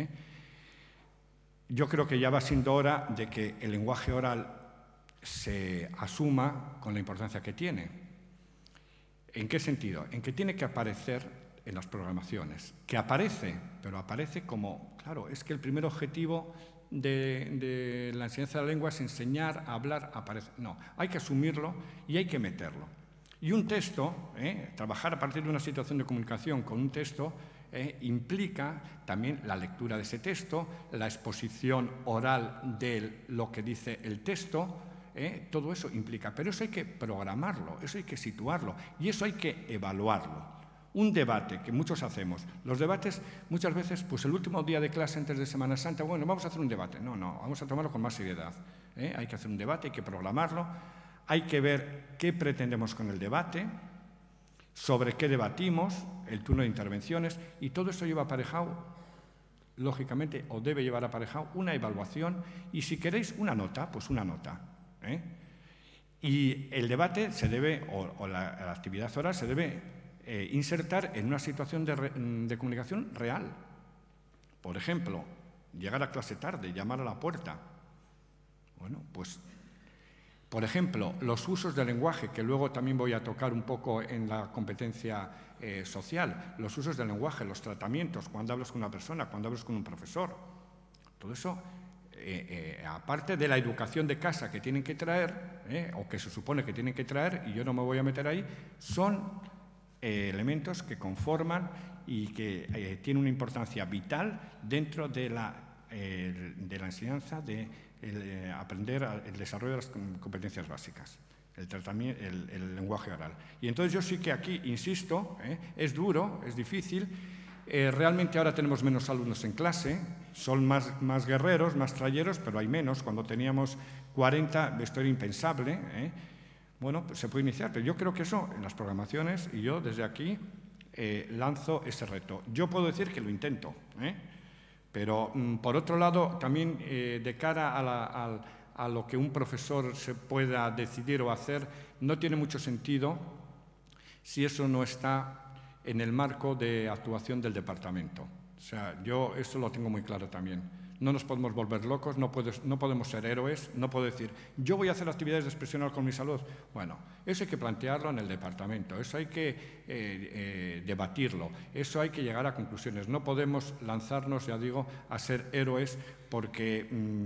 Yo creo que ya va siendo hora de que el lenguaje oral se asuma con la importancia que tiene. ¿En qué sentido? En que tiene que aparecer en las programaciones. Que aparece, pero aparece como, claro, es que el primer objetivo de la enseñanza de la lengua es enseñar a hablar, aparece. No, hay que asumirlo y hay que meterlo. Y un texto, trabajar a partir de una situación de comunicación con un texto, implica también la lectura de ese texto, la exposición oral de lo que dice el texto, todo eso implica. Pero eso hay que programarlo, eso hay que situarlo y eso hay que evaluarlo. Un debate que muchos hacemos. Los debates, muchas veces, pues el último día de clase antes de Semana Santa, bueno, vamos a hacer un debate. No, vamos a tomarlo con más seriedad. Hay que hacer un debate, hay que programarlo, hay que ver qué pretendemos con el debate, sobre qué debatimos, el turno de intervenciones, y todo eso lleva aparejado, lógicamente, o debe llevar aparejado una evaluación y, si queréis, una nota, pues una nota. Y el debate se debe, o la actividad oral se debe insertar en una situación de comunicación real. Por ejemplo, llegar a clase tarde, llamar a la puerta. Bueno, pues, por ejemplo, los usos del lenguaje, que luego también voy a tocar un poco en la competencia social, los usos del lenguaje, los tratamientos, cuando hablas con una persona, cuando hablas con un profesor. Todo eso, aparte de la educación de casa que tienen que traer, o que se supone que tienen que traer, y yo no me voy a meter ahí, son elementos que conforman y que tienen una importancia vital dentro de la enseñanza de aprender el desarrollo de las competencias básicas, el lenguaje oral. Y entonces yo sí que aquí insisto, es duro, es difícil. Realmente ahora tenemos menos alumnos en clase, son más guerreros, más trayeros, pero hay menos. Cuando teníamos 40, esto era impensable. Bueno, pues se puede iniciar, pero yo creo que eso en las programaciones, y yo desde aquí lanzo ese reto. Yo puedo decir que lo intento, pero por otro lado, también de cara a lo que un profesor se pueda decidir o hacer, no tiene mucho sentido si eso no está en el marco de actuación del departamento. O sea, yo esto lo tengo muy claro también. No nos podemos volver locos, no podemos ser héroes, no puedo decir, yo voy a hacer actividades de expresión oral con mi salud. Bueno, eso hay que plantearlo en el departamento, eso hay que debatirlo, eso hay que llegar a conclusiones. No podemos lanzarnos, ya digo, a ser héroes porque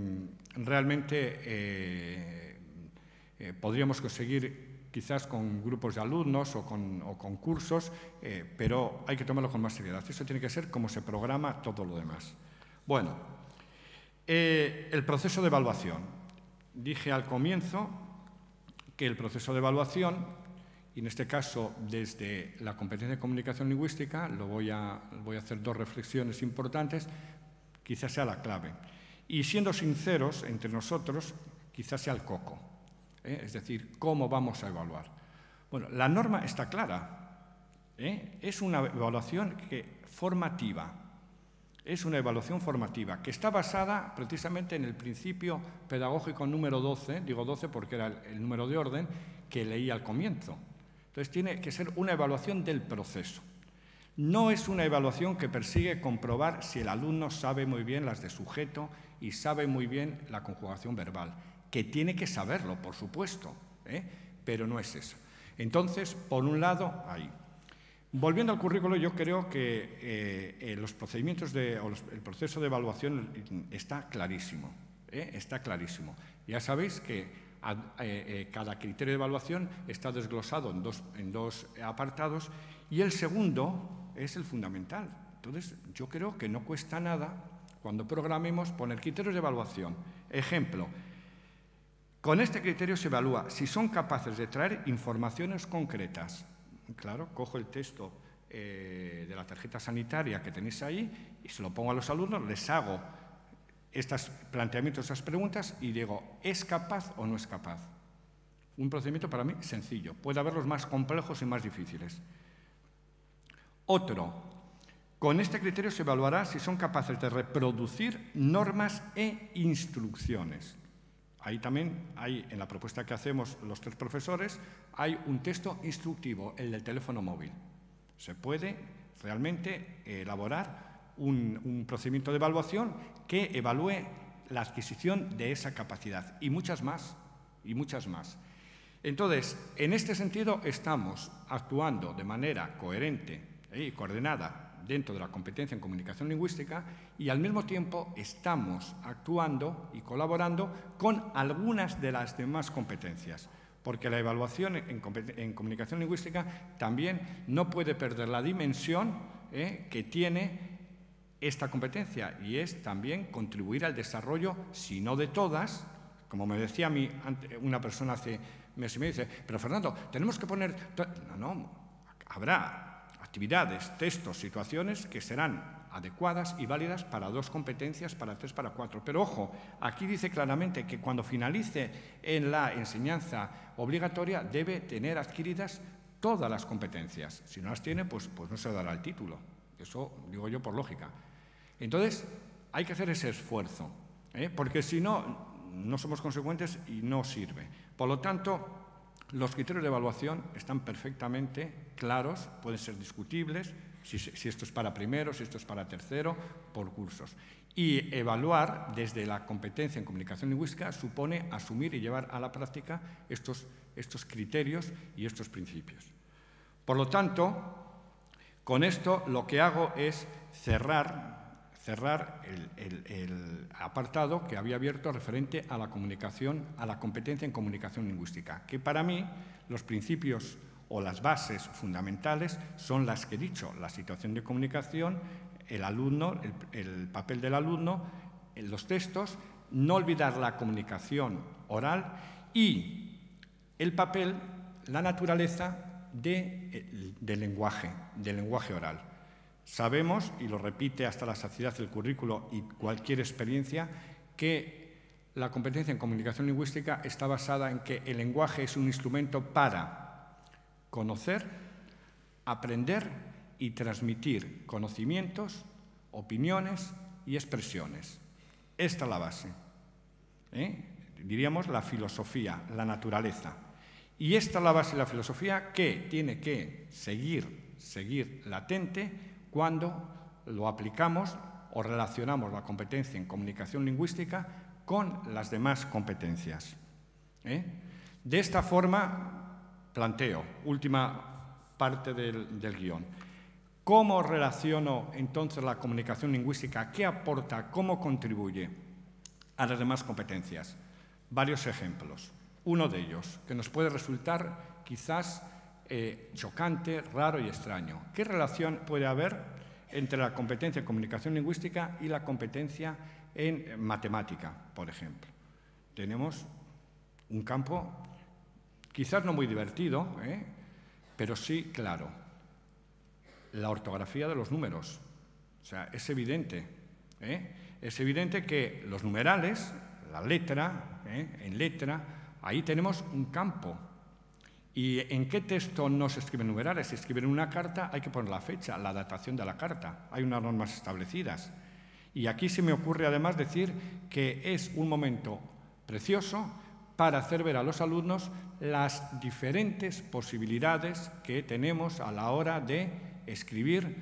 realmente podríamos conseguir quizás con grupos de alumnos o con cursos, pero hay que tomarlo con más seriedad. Eso tiene que ser como se programa todo lo demás. Bueno. El proceso de evaluación. Dije al comienzo que el proceso de evaluación, y en este caso desde la competencia de comunicación lingüística, voy a hacer dos reflexiones importantes, quizás sea la clave. Y siendo sinceros entre nosotros, quizás sea el coco. Es decir, ¿cómo vamos a evaluar? Bueno, la norma está clara. Es una evaluación formativa. Es una evaluación formativa que está basada precisamente en el principio pedagógico número 12, digo 12 porque era el número de orden que leí al comienzo. Entonces tiene que ser una evaluación del proceso. No es una evaluación que persigue comprobar si el alumno sabe muy bien las de sujeto y sabe muy bien la conjugación verbal, que tiene que saberlo, por supuesto, pero no es eso. Entonces, por un lado, ahí. Volviendo al currículo, yo creo que los procedimientos el proceso de evaluación está clarísimo. Está clarísimo. Ya sabéis que cada criterio de evaluación está desglosado en dos apartados y el segundo es el fundamental. Entonces, yo creo que no cuesta nada, cuando programemos, poner criterios de evaluación. Ejemplo, con este criterio se evalúa si son capaces de traer informaciones concretas. Claro, cojo el texto de la tarjeta sanitaria que tenéis ahí y se lo pongo a los alumnos, les hago estos planteamientos, estas preguntas y digo, ¿es capaz o no es capaz? Un procedimiento para mí sencillo. Puede haberlos más complejos y más difíciles. Otro, con este criterio se evaluará si son capaces de reproducir normas e instrucciones. Ahí también hay, en la propuesta que hacemos los tres profesores, hay un texto instructivo, el del teléfono móvil. Se puede realmente elaborar un procedimiento de evaluación que evalúe la adquisición de esa capacidad y muchas más, Entonces, en este sentido estamos actuando de manera coherente y coordinada dentro de la competencia en comunicación lingüística y al mismo tiempo estamos actuando y colaborando con algunas de las demás competencias, porque la evaluación en comunicación lingüística también no puede perder la dimensión que tiene esta competencia y es también contribuir al desarrollo, si no de todas, como me decía a mí una persona hace meses y me dice, pero Fernando, tenemos que poner... No, habrá actividades, textos, situaciones que serán adecuadas y válidas para 2 competencias, para 3, para 4. Pero ojo, aquí dice claramente que cuando finalice en la enseñanza obligatoria debe tener adquiridas todas las competencias. Si no las tiene, pues no se dará el título. Eso digo yo por lógica. Entonces, hay que hacer ese esfuerzo, porque si no, no somos consecuentes y no sirve. Por lo tanto, los criterios de evaluación están perfectamente claros, pueden ser discutibles, si esto es para primero, si esto es para tercero, por cursos. Y evaluar desde la competencia en comunicación lingüística supone asumir y llevar a la práctica estos criterios y estos principios. Por lo tanto, con esto lo que hago es cerrar el apartado que había abierto referente a la comunicación, a la competencia en comunicación lingüística, que para mí los principios o las bases fundamentales son las que he dicho, la situación de comunicación, el alumno, el papel del alumno, los textos, no olvidar la comunicación oral y el papel, la naturaleza del lenguaje oral. Sabemos, y lo repite hasta la saciedad el currículo y cualquier experiencia, que la competencia en comunicación lingüística está basada en que el lenguaje es un instrumento para conocer, aprender y transmitir conocimientos, opiniones y expresiones. Esta es la base. Diríamos la filosofía, la naturaleza. Y esta es la base de la filosofía que tiene que seguir latente cuando lo aplicamos o relacionamos la competencia en comunicación lingüística con las demás competencias. De esta forma, planteo, última parte del guión. ¿Cómo relaciono entonces la comunicación lingüística? ¿Qué aporta? ¿Cómo contribuye a las demás competencias? Varios ejemplos. Uno de ellos, que nos puede resultar quizás chocante, raro y extraño. ¿Qué relación puede haber entre la competencia en comunicación lingüística y la competencia en matemática, por ejemplo? Tenemos un campo quizás no muy divertido, pero sí claro. La ortografía de los números. O sea, es evidente. Es evidente que los numerales, la letra, en letra, ahí tenemos un campo. ¿Y en qué texto no se escriben numerales? Si escriben una carta, hay que poner la fecha, la datación de la carta. Hay unas normas establecidas. Y aquí se me ocurre además decir que es un momento precioso para hacer ver a los alumnos las diferentes posibilidades que tenemos a la hora de escribir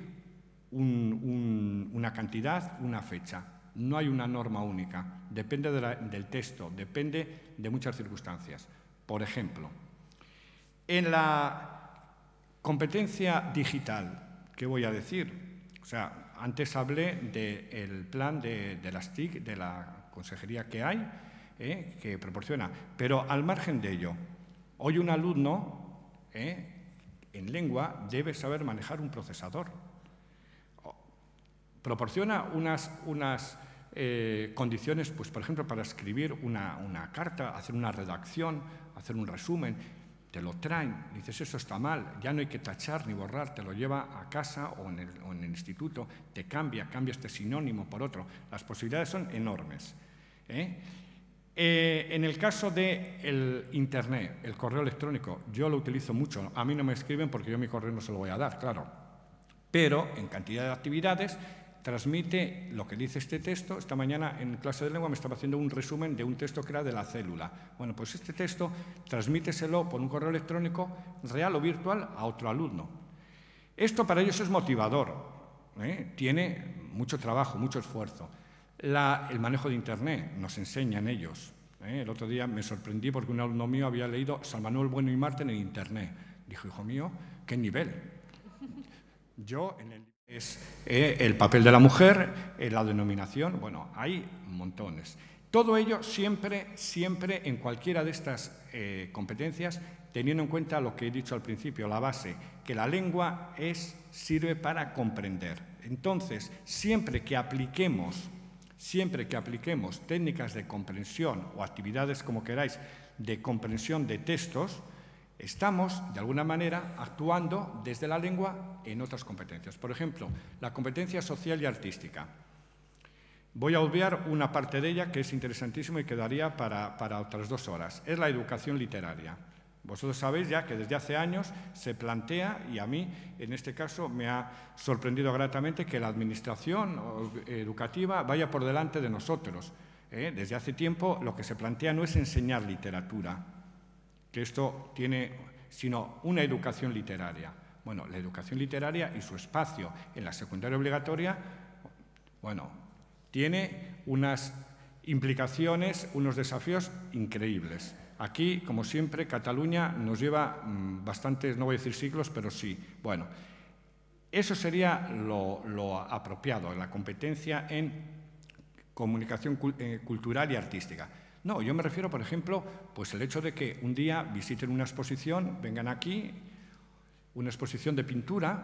una cantidad, una fecha. No hay una norma única, depende del texto, depende de muchas circunstancias. Por ejemplo, en la competencia digital, ¿qué voy a decir? O sea, antes hablé del plan de las TIC, de la consejería que hay, que proporciona, pero al margen de ello, hoy un alumno en lengua debe saber manejar un procesador. Proporciona unas condiciones, pues, por ejemplo, para escribir una carta, hacer una redacción, hacer un resumen. Te lo traen, dices, eso está mal, ya no hay que tachar ni borrar, te lo lleva a casa o en el instituto, te cambia este sinónimo por otro. Las posibilidades son enormes. En el caso del Internet, el correo electrónico, yo lo utilizo mucho. A mí no me escriben porque yo mi correo no se lo voy a dar, claro. Pero en cantidad de actividades transmite lo que dice este texto. Esta mañana en clase de lengua me estaba haciendo un resumen de un texto que era de la célula. Bueno, pues este texto transmíteselo por un correo electrónico real o virtual a otro alumno. Esto para ellos es motivador, tiene mucho trabajo, mucho esfuerzo. El manejo de Internet nos enseñan ellos. El otro día me sorprendí porque un alumno mío había leído San Manuel Bueno y Marten en Internet. Dijo, hijo mío, ¿qué nivel? Yo es el papel de la mujer, la denominación, bueno, hay montones. Todo ello siempre en cualquiera de estas competencias, teniendo en cuenta lo que he dicho al principio, la base, que la lengua sirve para comprender. Entonces, siempre que apliquemos técnicas de comprensión o actividades, como queráis, de comprensión de textos, estamos, de alguna manera, actuando desde la lengua en otras competencias. Por ejemplo, la competencia social y artística. Voy a obviar una parte de ella que es interesantísima y quedaría para otras 2 horas. Es la educación literaria. Vosotros sabéis ya que desde hace años se plantea, y a mí, en este caso, me ha sorprendido gratamente que la administración educativa vaya por delante de nosotros. Desde hace tiempo lo que se plantea no es enseñar literatura, que esto tiene, sino una educación literaria. Bueno, la educación literaria y su espacio en la secundaria obligatoria, bueno, tiene unas implicaciones, unos desafíos increíbles. Aquí, como siempre, Cataluña nos lleva bastantes, no voy a decir siglos, pero sí. Bueno, eso sería lo apropiado, la competencia en comunicación cultural y artística. No, yo me refiero, por ejemplo, pues el hecho de que un día visiten una exposición, vengan aquí, una exposición de pintura,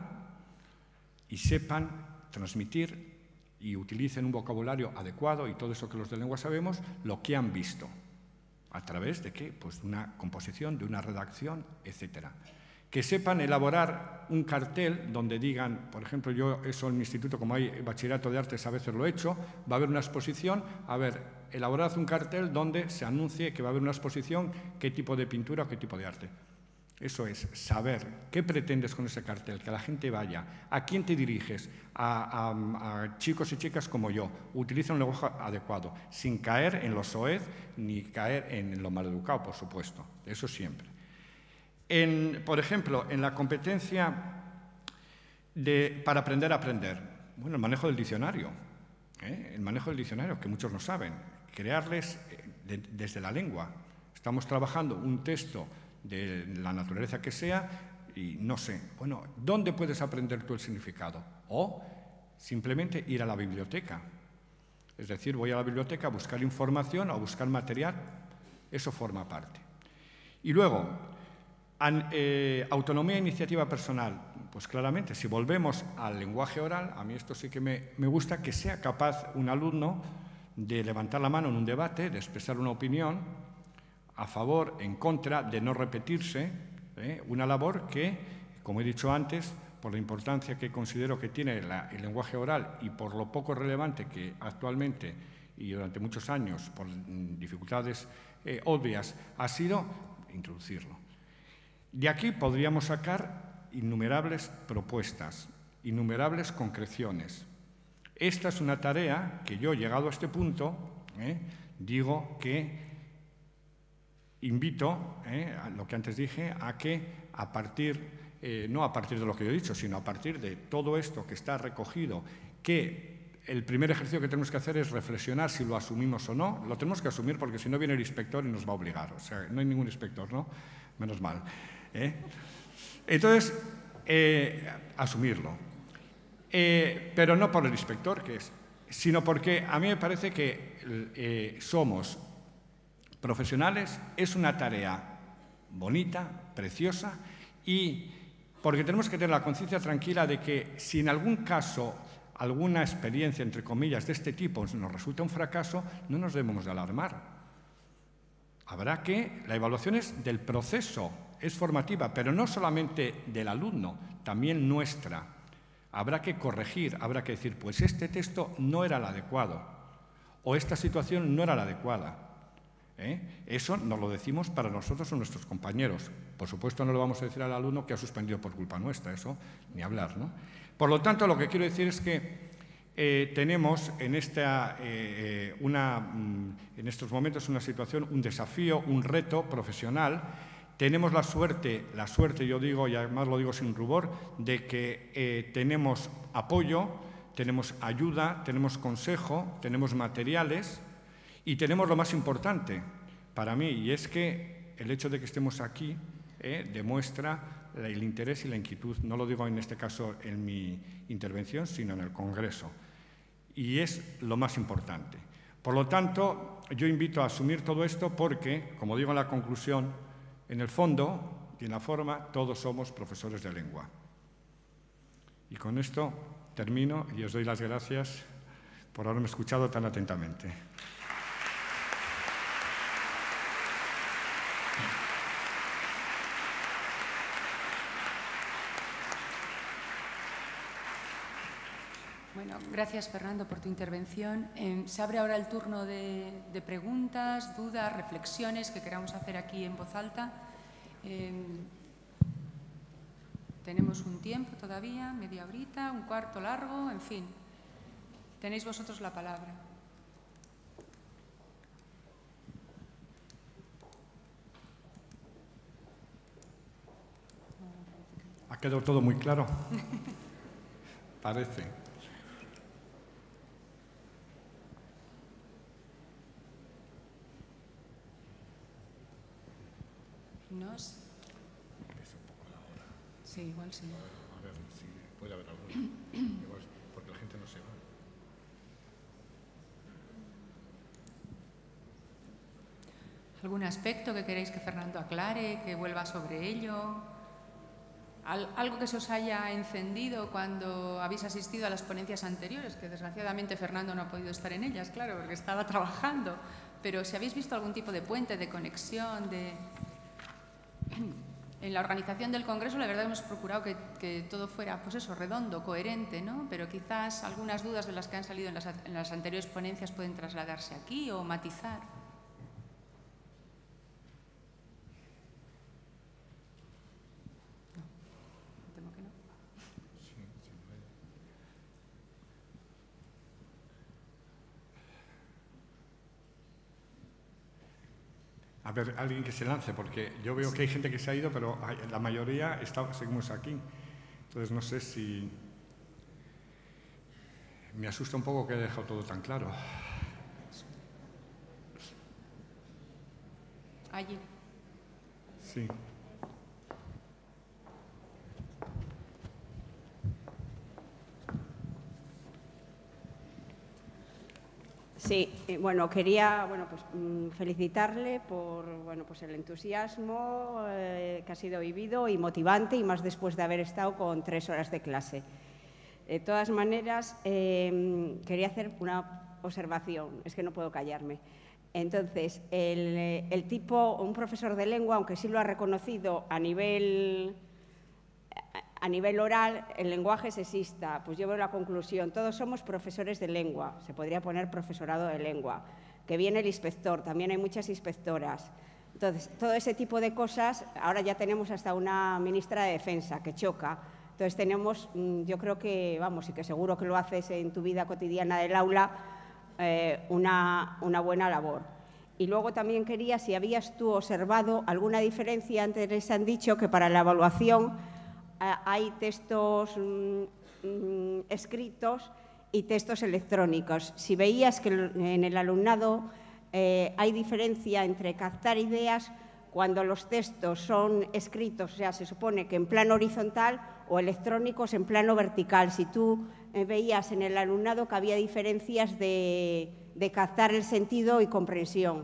y sepan transmitir y utilicen un vocabulario adecuado y todo eso que los de lengua sabemos, lo que han visto. ¿A través de qué? Pues de una composición, de una redacción, etcétera. Que sepan elaborar un cartel donde digan, por ejemplo, yo eso en mi instituto, como hay bachillerato de artes, a veces lo he hecho, va a haber una exposición, a ver, elaborad un cartel donde se anuncie que va a haber una exposición, qué tipo de pintura o qué tipo de arte. Eso es, saber qué pretendes con ese cartel, que la gente vaya, a quién te diriges, a chicos y chicas como yo, utiliza un lenguaje adecuado, sin caer en lo soez ni caer en lo maleducado, por supuesto, eso siempre. Por ejemplo, en la competencia para aprender a aprender, bueno, el manejo del diccionario. El manejo del diccionario, que muchos no saben. Crearles desde la lengua. Estamos trabajando un texto de la naturaleza que sea y no sé, bueno, ¿dónde puedes aprender tú el significado? O simplemente ir a la biblioteca. Es decir, voy a la biblioteca a buscar información o a buscar material. Eso forma parte. Y luego, autonomía e iniciativa personal. Pues claramente, si volvemos al lenguaje oral, a mí esto sí que me gusta, que sea capaz un alumno de levantar la mano en un debate, de expresar una opinión a favor, en contra, de no repetirse, una labor que, como he dicho antes, por la importancia que considero que tiene el lenguaje oral y por lo poco relevante que actualmente y durante muchos años, por dificultades obvias, ha sido introducirlo. De aquí podríamos sacar innumerables propuestas, innumerables concreciones. Esta es una tarea que yo, llegado a este punto, digo que invito, a lo que antes dije, a que a partir, no a partir de lo que yo he dicho, sino a partir de todo esto que está recogido, que el primer ejercicio que tenemos que hacer es reflexionar si lo asumimos o no. Lo tenemos que asumir porque si no viene el inspector y nos va a obligar. O sea, no hay ningún inspector, ¿no? Menos mal. Entonces, asumirlo. Pero no por el inspector, sino porque a mí me parece que somos profesionales, es una tarea bonita, preciosa, y porque tenemos que tener la conciencia tranquila de que si en algún caso alguna experiencia, entre comillas, de este tipo nos resulta un fracaso, no nos debemos de alarmar. Habrá que, la evaluación es del proceso, es formativa, pero no solamente del alumno, también nuestra. Habrá que corregir, habrá que decir, pues este texto no era el adecuado, o esta situación no era la adecuada. Eso nos lo decimos para nosotros o nuestros compañeros. Por supuesto, no lo vamos a decir al alumno que ha suspendido por culpa nuestra, eso ni hablar, ¿no? Por lo tanto, lo que quiero decir es que tenemos en estos momentos una situación, un desafío, un reto profesional. Tenemos la suerte, yo digo, y además lo digo sin rubor, de que tenemos apoyo, tenemos ayuda, tenemos consejo, tenemos materiales y tenemos lo más importante para mí, y es que el hecho de que estemos aquí demuestra el interés y la inquietud, no lo digo en este caso en mi intervención, sino en el Congreso. Y es lo más importante. Por lo tanto, yo invito a asumir todo esto porque, como digo en la conclusión, en el fondo y en la forma, todos somos profesores de lengua. Y con esto termino y os doy las gracias por haberme escuchado tan atentamente. Bueno, gracias, Fernando, por tu intervención. Se abre ahora el turno de preguntas, dudas, reflexiones que queramos hacer aquí en voz alta. Tenemos un tiempo todavía, media horita, un cuarto largo, en fin. Tenéis vosotros la palabra. ¿Ha quedado todo muy claro? Parece. ¿No? Es un poco la hora. Sí, igual sí. A ver si puede haber alguna. Igual, porque la gente no se va. ¿Algún aspecto que queréis que Fernando aclare, que vuelva sobre ello? ¿Algo que se os haya encendido cuando habéis asistido a las ponencias anteriores? Que desgraciadamente Fernando no ha podido estar en ellas, claro, porque estaba trabajando. Pero si habéis visto algún tipo de puente, de conexión, En la organización del Congreso, la verdad hemos procurado que todo fuera, pues eso, redondo, coherente, ¿no? Pero quizás algunas dudas de las que han salido en las anteriores ponencias pueden trasladarse aquí o matizar. No, temo que no. A ver, alguien que se lance, porque yo veo que hay gente que se ha ido, pero la mayoría seguimos aquí. Entonces, no sé si... Me asusta un poco que he dejado todo tan claro. Allí. Sí. Sí, bueno, quería felicitarle por el entusiasmo que ha sido vivido y motivante, y más después de haber estado con 3 horas de clase. De todas maneras, quería hacer una observación, es que no puedo callarme. Entonces, el tipo, un profesor de lengua, aunque sí lo ha reconocido a nivel oral, el lenguaje sexista, pues yo veo la conclusión, todos somos profesores de lengua, se podría poner profesorado de lengua, que viene el inspector, también hay muchas inspectoras. Entonces, todo ese tipo de cosas, ahora ya tenemos hasta una ministra de Defensa que choca. Entonces tenemos, yo creo que, vamos, y que seguro que lo haces en tu vida cotidiana del aula, una buena labor. Y luego también quería, si habías tú observado alguna diferencia, antes les han dicho que para la evaluación hay textos escritos y textos electrónicos. Si veías que en el alumnado hay diferencia entre captar ideas cuando los textos son escritos, o sea, se supone que en plano horizontal, o electrónicos en plano vertical. Si tú veías en el alumnado que había diferencias de captar el sentido y comprensión.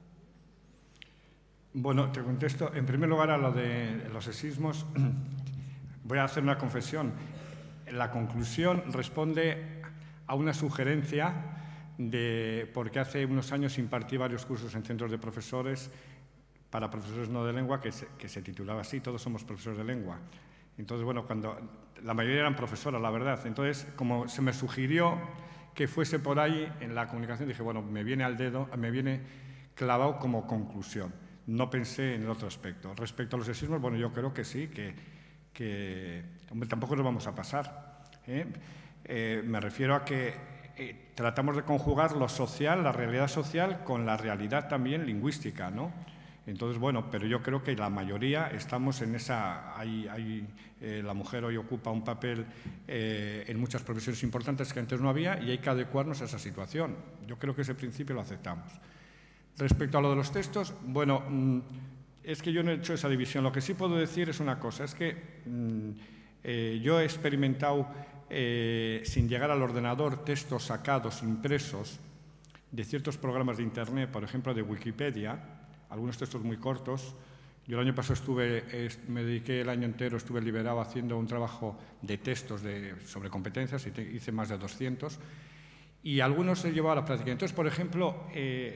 Bueno, te contesto. En primer lugar, a lo de los sexismos, voy a hacer una confesión. La conclusión responde a una sugerencia porque hace unos años impartí varios cursos en centros de profesores para profesores no de lengua que se titulaba así, Todos somos profesores de lengua. Entonces, bueno, cuando la mayoría eran profesoras, la verdad. Entonces, como se me sugirió que fuese por ahí en la comunicación, dije, bueno, me viene al dedo, me viene clavado como conclusión. No pensé en el otro aspecto. Respecto a los sexismos, bueno, yo creo que sí, que hombre, tampoco nos vamos a pasar. Me refiero a que tratamos de conjugar lo social, la realidad social, con la realidad también lingüística, ¿no? Entonces, bueno, pero yo creo que la mayoría estamos en esa... la mujer hoy ocupa un papel en muchas profesiones importantes que antes no había, y hay que adecuarnos a esa situación. Yo creo que ese principio lo aceptamos. Respecto a lo de los textos, bueno, es que yo no he hecho esa división. Lo que sí puedo decir es una cosa, es que yo he experimentado, sin llegar al ordenador, textos sacados, impresos, de ciertos programas de Internet, por ejemplo, de Wikipedia, algunos textos muy cortos. Yo el año pasado me dediqué el año entero, estuve liberado haciendo un trabajo de textos sobre competencias, y hice más de 200, y algunos he llevado a la práctica. Entonces, por ejemplo,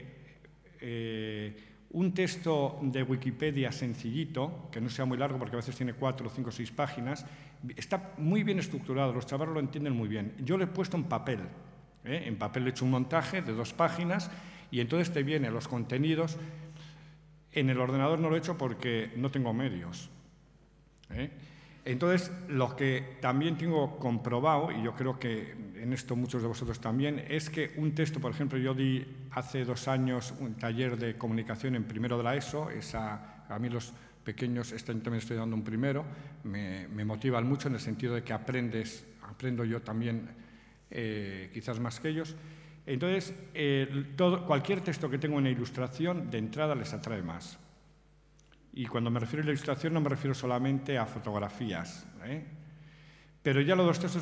un texto de Wikipedia sencillito, que no sea muy largo, porque a veces tiene 4, 5, 6 páginas, está muy bien estructurado, los chavales lo entienden muy bien. Yo lo he puesto en papel. En papel he hecho un montaje de 2 páginas, y entonces te vienen los contenidos. En el ordenador no lo he hecho porque no tengo medios. Entonces, lo que también tengo comprobado, y yo creo que en esto muchos de vosotros también, es que un texto, por ejemplo, yo di hace 2 años un taller de comunicación en primero de la ESO, a mí los pequeños, este año también estoy dando un primero, me motivan mucho en el sentido de que aprendo yo también quizás más que ellos. Entonces, cualquier texto que tenga una ilustración, de entrada les atrae más. Y cuando me refiero a la ilustración no me refiero solamente a fotografías, Pero ya los textos,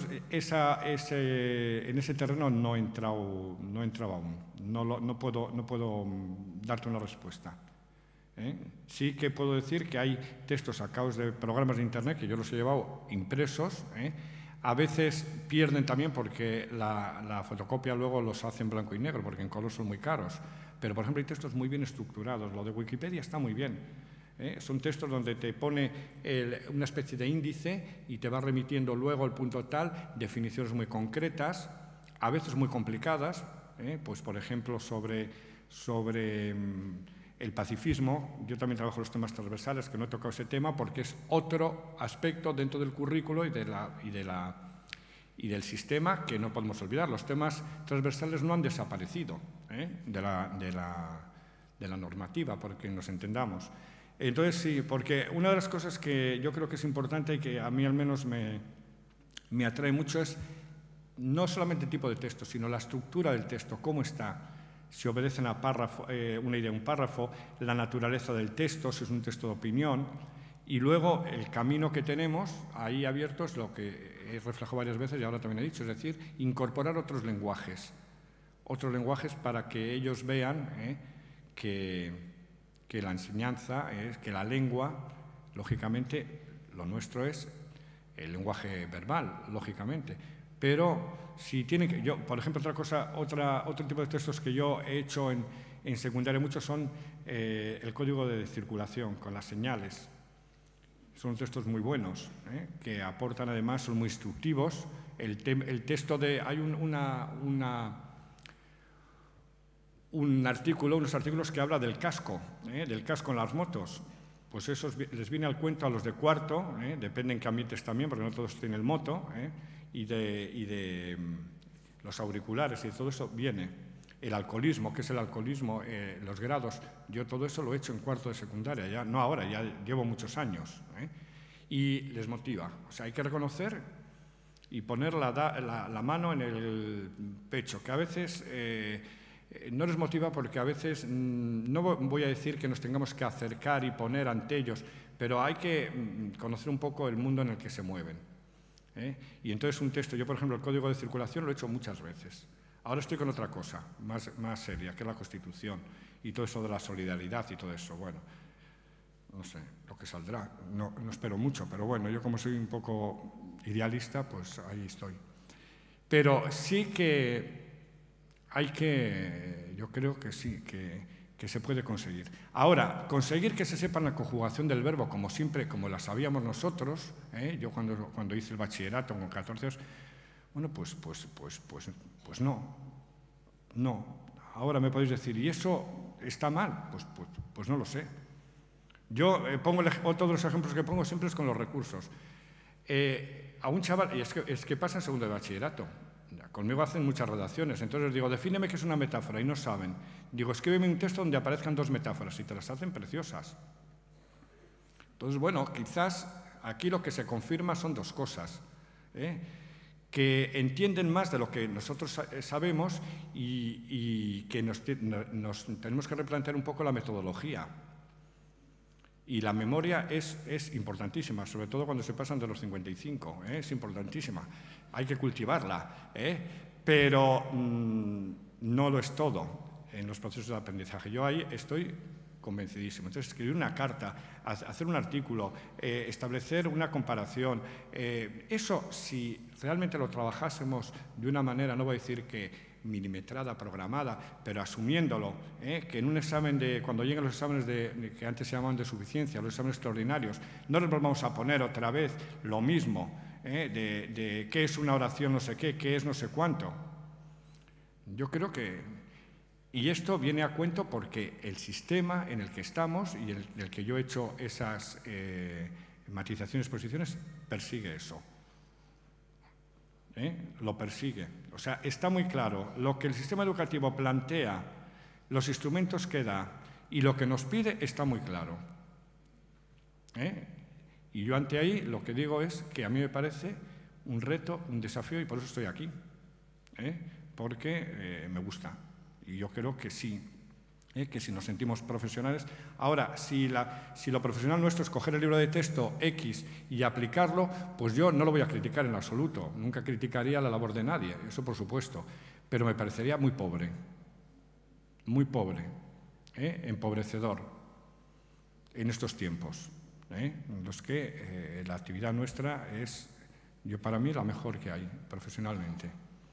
en ese terreno no he entrado aún. No puedo darte una respuesta. Sí que puedo decir que hay textos sacados de programas de Internet que yo los he llevado impresos. A veces pierden también porque la fotocopia luego los hace en blanco y negro, porque en color son muy caros. Pero, por ejemplo, hay textos muy bien estructurados. Lo de Wikipedia está muy bien. Son textos donde te pone una especie de índice y te va remitiendo luego al punto tal, definiciones muy concretas, a veces muy complicadas, pues, por ejemplo, sobre el pacifismo. Yo también trabajo los temas transversales, que no he tocado ese tema porque es otro aspecto dentro del currículo y del sistema que no podemos olvidar. Los temas transversales no han desaparecido de la normativa, porque nos entendamos. Entonces, sí, porque una de las cosas que yo creo que es importante y que a mí al menos me atrae mucho es no solamente el tipo de texto, sino la estructura del texto, cómo está, si obedecen a párrafo, una idea, un párrafo, la naturaleza del texto, si es un texto de opinión, y luego el camino que tenemos ahí abierto es lo que he reflejado varias veces y ahora también he dicho, es decir, incorporar otros lenguajes para que ellos vean que la enseñanza, que la lengua, lógicamente, lo nuestro es el lenguaje verbal, lógicamente, pero si tienen que, yo, por ejemplo, otro tipo de textos que yo he hecho en secundaria muchos son el código de circulación con las señales. Son textos muy buenos, que aportan además, son muy instructivos. El texto de, hay unos artículos que habla del casco en las motos. Pues eso les viene al cuento a los de cuarto, depende en qué ambientes también, porque no todos tienen moto, y de los auriculares y todo eso viene. El alcoholismo, ¿qué es el alcoholismo? Los grados, yo todo eso lo he hecho en cuarto de secundaria, ya, no ahora, ya llevo muchos años, y les motiva. O sea, hay que reconocer y poner la mano en el pecho, que a veces no les motiva porque a veces, no voy a decir que nos tengamos que acercar y poner ante ellos, pero hay que conocer un poco el mundo en el que se mueven. Y entonces un texto, yo por ejemplo el código de circulación lo he hecho muchas veces. Ahora estoy con otra cosa, más seria, que es la Constitución y todo eso de la solidaridad y todo eso. Bueno, no sé lo que saldrá, no espero mucho, pero bueno, yo como soy un poco idealista, pues ahí estoy. Pero sí que yo creo que sí, que se puede conseguir. Ahora, conseguir que se sepa la conjugación del verbo, como siempre, como la sabíamos nosotros, yo cuando hice el bachillerato con 14 años, bueno, pues no. Ahora me podéis decir, ¿y eso está mal? Pues no lo sé. Yo pongo todos los ejemplos que pongo siempre es con los recursos. A un chaval, y es que pasa en segundo de bachillerato, conmigo hacen muchas redacciones, entonces les digo, defíneme qué es una metáfora, y no saben. Digo, escríbeme un texto donde aparezcan 2 metáforas, y te las hacen preciosas. Entonces, bueno, quizás aquí lo que se confirma son 2 cosas, que entienden más de lo que nosotros sabemos y que nos tenemos que replantear un poco la metodología. Y la memoria es importantísima, sobre todo cuando se pasan de los 55, es importantísima. Hay que cultivarla, pero no lo es todo en los procesos de aprendizaje. Yo ahí estoy convencidísimo. Entonces, escribir una carta, hacer un artículo, establecer una comparación, eso si realmente lo trabajásemos de una manera, no voy a decir que milimetrada, programada, pero asumiéndolo, que en un examen cuando lleguen los exámenes que antes se llamaban de suficiencia, los exámenes extraordinarios, no les vamos a poner otra vez lo mismo, de qué es una oración no sé qué es no sé cuánto. Yo creo que... Y esto viene a cuento porque el sistema en el que estamos y en el que yo he hecho esas matizaciones, posiciones, persigue eso. Lo persigue. O sea, está muy claro lo que el sistema educativo plantea, los instrumentos que da y lo que nos pide está muy claro. Y yo ante ahí lo que digo es que a mí me parece un reto, un desafío y por eso estoy aquí. Porque me gusta. Y yo creo que sí, que si nos sentimos profesionales. Ahora, si lo profesional nuestro es coger el libro de texto X y aplicarlo, pues yo no lo voy a criticar en absoluto. Nunca criticaría la labor de nadie, eso por supuesto. Pero me parecería muy pobre, empobrecedor en estos tiempos, en los que la actividad nuestra es, para mí, la mejor que hay profesionalmente.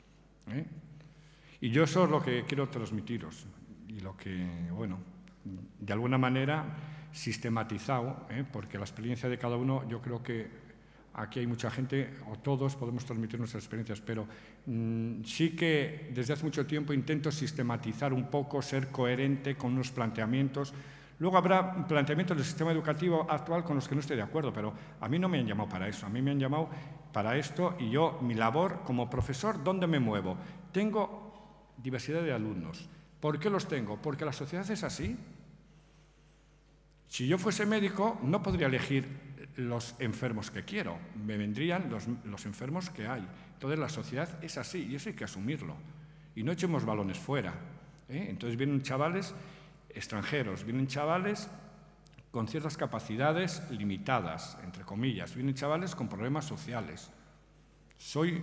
Y yo eso es lo que quiero transmitiros y lo que, bueno, de alguna manera sistematizado, porque la experiencia de cada uno, yo creo que aquí hay mucha gente, o todos podemos transmitir nuestras experiencias, pero sí que desde hace mucho tiempo intento sistematizar un poco, ser coherente con unos planteamientos. Luego habrá planteamientos del sistema educativo actual con los que no estoy de acuerdo, pero a mí no me han llamado para eso, a mí me han llamado para esto y yo, mi labor como profesor, ¿dónde me muevo? Tengo diversidad de alumnos. ¿Por qué los tengo? Porque la sociedad es así. Si yo fuese médico, no podría elegir los enfermos que quiero. Me vendrían los enfermos que hay. Entonces la sociedad es así y eso hay que asumirlo. Y no echemos balones fuera. Entonces vienen chavales extranjeros, vienen chavales con ciertas capacidades limitadas, entre comillas, vienen chavales con problemas sociales. Soy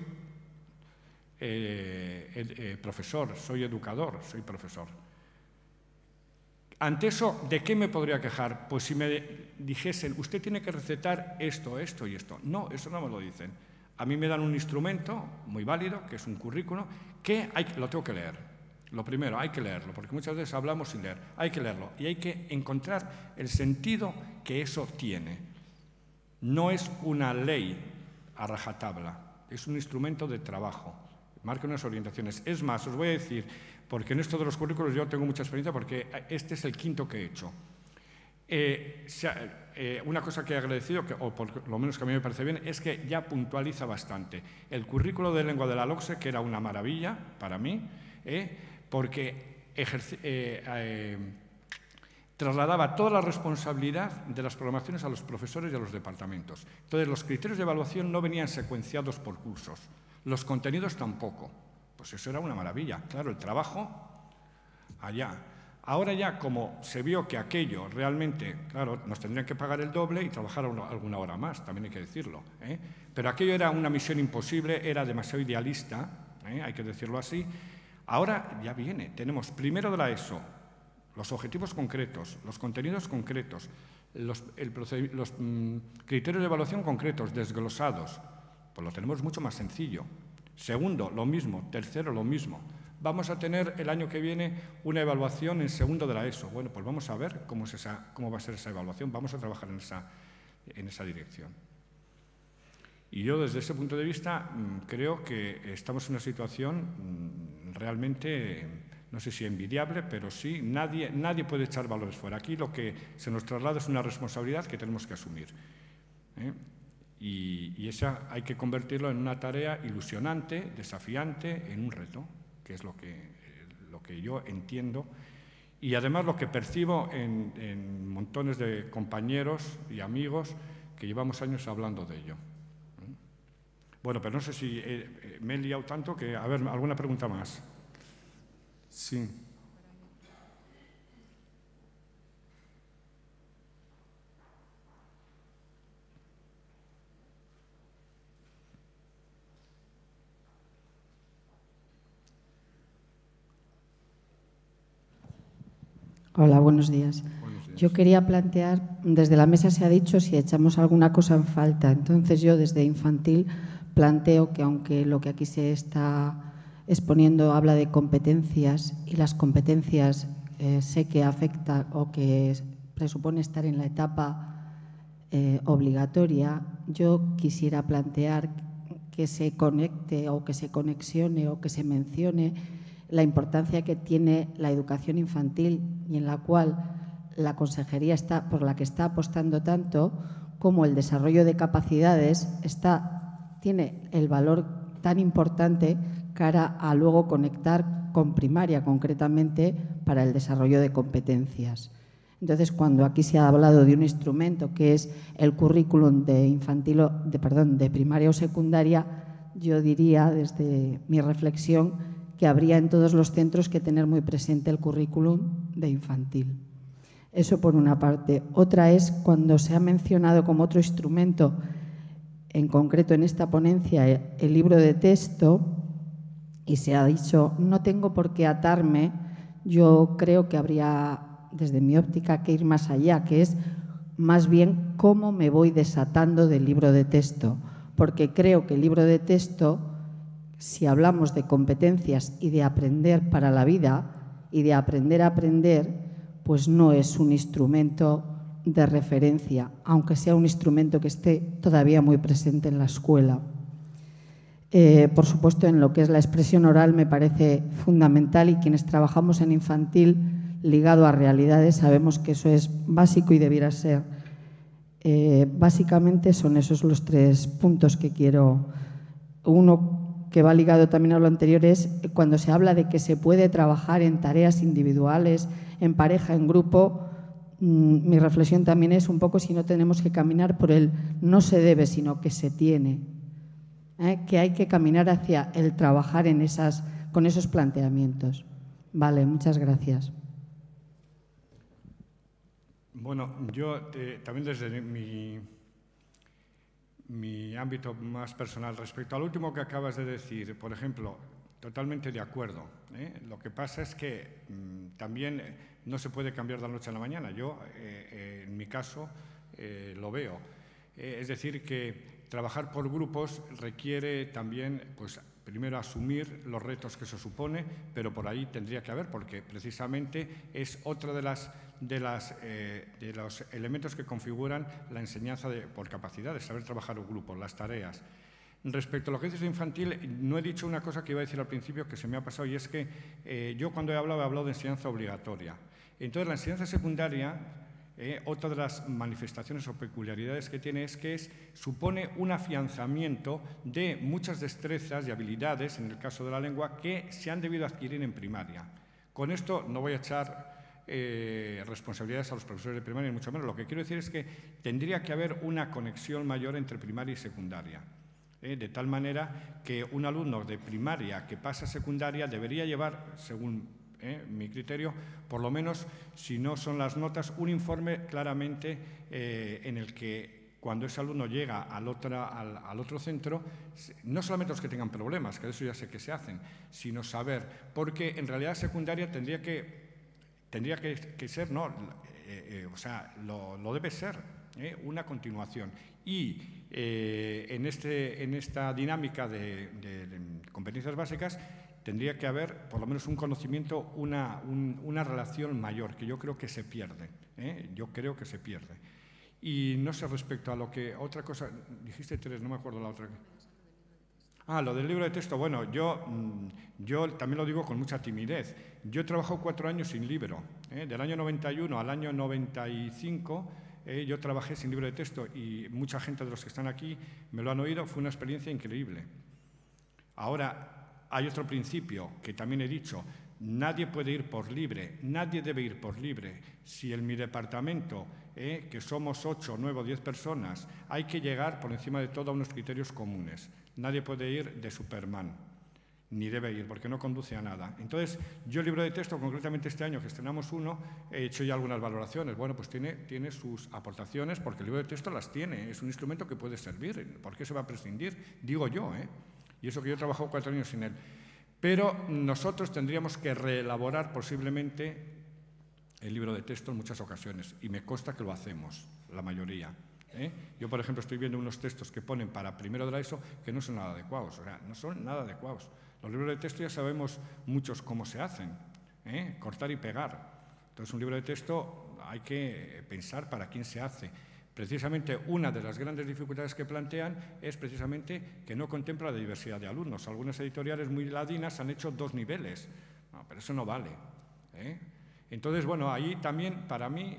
profesor, soy educador, soy profesor. Ante eso, ¿de qué me podría quejar? Pues si me dijesen, usted tiene que recetar esto, esto y esto. No, eso no me lo dicen. A mí me dan un instrumento muy válido, que es un currículo, que lo tengo que leer. Lo primero, hay que leerlo, porque muchas veces hablamos sin leer. Hay que leerlo y hay que encontrar el sentido que eso tiene. No es una ley a rajatabla, es un instrumento de trabajo. Marca unas orientaciones. Es más, os voy a decir, porque en esto de los currículos yo tengo mucha experiencia, porque este es el quinto que he hecho. Una cosa que he agradecido, o por lo menos que a mí me parece bien, es que ya puntualiza bastante. El currículo de lengua de la LOCSE, que era una maravilla para mí, porque trasladaba toda la responsabilidad de las programaciones a los profesores y a los departamentos. Entonces, los criterios de evaluación no venían secuenciados por cursos, los contenidos tampoco. Pues eso era una maravilla. Claro, el trabajo allá. Ahora ya, como se vio que aquello realmente, claro, nos tendrían que pagar el doble y trabajar alguna hora más, también hay que decirlo. Pero aquello era una misión imposible, era demasiado idealista, hay que decirlo así. Ahora ya viene, tenemos primero de la ESO, los objetivos concretos, los contenidos concretos, los criterios de evaluación concretos, desglosados. Pues lo tenemos mucho más sencillo. Segundo, lo mismo. Tercero, lo mismo. Vamos a tener el año que viene una evaluación en segundo de la ESO. Bueno, pues vamos a ver cómo va a ser esa evaluación. Vamos a trabajar en esa dirección. Y yo, desde ese punto de vista, creo que estamos en una situación realmente, no sé si envidiable, pero sí, nadie puede echar valores fuera. Aquí lo que se nos traslada es una responsabilidad que tenemos que asumir. Y esa hay que convertirlo en una tarea ilusionante, desafiante, en un reto, que es lo que yo entiendo. Y además lo que percibo en montones de compañeros y amigos que llevamos años hablando de ello. Bueno, pero no sé si me he liado tanto que... A ver, ¿alguna pregunta más? Sí. Hola, buenos días. Yo quería plantear, desde la mesa se ha dicho si echamos alguna cosa en falta. Entonces yo desde infantil planteo que aunque lo que aquí se está exponiendo habla de competencias y las competencias sé que afecta o que presupone estar en la etapa obligatoria, yo quisiera plantear que se conecte o que se conexione o que se mencione la importancia que tiene la educación infantil y en la cual la consejería por la que está apostando tanto, como el desarrollo de capacidades tiene el valor tan importante cara a luego conectar con primaria, concretamente para el desarrollo de competencias. Entonces, cuando aquí se ha hablado de un instrumento que es el currículum de primaria o secundaria, yo diría desde mi reflexión que habría en todos los centros que tener muy presente el currículum de infantil. Eso por una parte. Otra es cuando se ha mencionado como otro instrumento, en concreto en esta ponencia, el libro de texto, y se ha dicho, no tengo por qué atarme, yo creo que habría, desde mi óptica, que ir más allá, que es más bien cómo me voy desatando del libro de texto, porque creo que el libro de texto, si hablamos de competencias y de aprender para la vida y de aprender a aprender, pues no es un instrumento de referencia, aunque sea un instrumento que esté todavía muy presente en la escuela. Por supuesto, en lo que es la expresión oral me parece fundamental y quienes trabajamos en infantil ligado a realidades sabemos que eso es básico y debiera ser. Básicamente son esos los 3 puntos que quiero. Uno que va ligado también a lo anterior es cuando se habla de que se puede trabajar en tareas individuales, en pareja, en grupo. Mi reflexión también es un poco si no tenemos que caminar por el no se debe, sino que se tiene. que hay que caminar hacia el trabajar con esos planteamientos. Vale, muchas gracias. Bueno, yo también desde mi ámbito más personal, respecto al último que acabas de decir, por ejemplo, totalmente de acuerdo. Lo que pasa es que también no se puede cambiar de la noche a la mañana. Yo, en mi caso, lo veo. Es decir, que trabajar por grupos requiere también, pues, primero asumir los retos que se supone, pero por ahí tendría que haber, porque precisamente es otro de los elementos que configuran la enseñanza por capacidades, saber trabajar en grupos, las tareas. Respecto a lo que dices de infantil, no he dicho una cosa que iba a decir al principio que se me ha pasado, y es que yo cuando he hablado de enseñanza obligatoria. Entonces, la enseñanza secundaria, otra de las manifestaciones o peculiaridades que tiene es que supone un afianzamiento de muchas destrezas y habilidades, en el caso de la lengua, que se han debido adquirir en primaria. Con esto no voy a echar responsabilidades a los profesores de primaria, ni mucho menos. Lo que quiero decir es que tendría que haber una conexión mayor entre primaria y secundaria. De tal manera que un alumno de primaria que pasa a secundaria debería llevar, según mi criterio, por lo menos, si no son las notas, un informe claramente en el que cuando ese alumno llega al otro centro, no solamente los que tengan problemas, que de eso ya sé que se hacen, sino saber, porque en realidad secundaria tendría que ser, no, o sea, lo debe ser, una continuación. Y en esta dinámica de competencias básicas tendría que haber por lo menos un conocimiento, una relación mayor, que yo creo que se pierde. Yo creo que se pierde. Y no sé, respecto a lo que... Otra cosa, dijiste tres, no me acuerdo la otra. Lo del libro de texto. Bueno, yo también lo digo con mucha timidez. Yo he trabajado 4 años sin libro. Del año 91 al año 95... yo trabajé sin libro de texto y mucha gente de los que están aquí me lo han oído, fue una experiencia increíble. Ahora, hay otro principio que también he dicho, nadie puede ir por libre, nadie debe ir por libre. Si en mi departamento, que somos 8, 9 o 10 personas, hay que llegar por encima de todo a unos criterios comunes. Nadie puede ir de Superman, ni debe ir, porque no conduce a nada. Entonces, yo el libro de texto, concretamente este año que estrenamos uno, he hecho ya algunas valoraciones. Bueno, pues tiene sus aportaciones, porque el libro de texto las tiene, es un instrumento que puede servir. ¿Por qué se va a prescindir? Digo yo, Y eso que yo he trabajado 4 años sin él. Pero nosotros tendríamos que reelaborar posiblemente el libro de texto en muchas ocasiones, y me consta que lo hacemos, la mayoría. Yo, por ejemplo, estoy viendo unos textos que ponen para primero de la ESO que no son nada adecuados, o sea, no son nada adecuados. Los libros de texto ya sabemos muchos cómo se hacen, cortar y pegar. Entonces, un libro de texto hay que pensar para quién se hace. Precisamente una de las grandes dificultades que plantean es precisamente que no contempla la diversidad de alumnos. Algunas editoriales muy ladinas han hecho 2 niveles, no, pero eso no vale. Entonces, bueno, ahí también para mí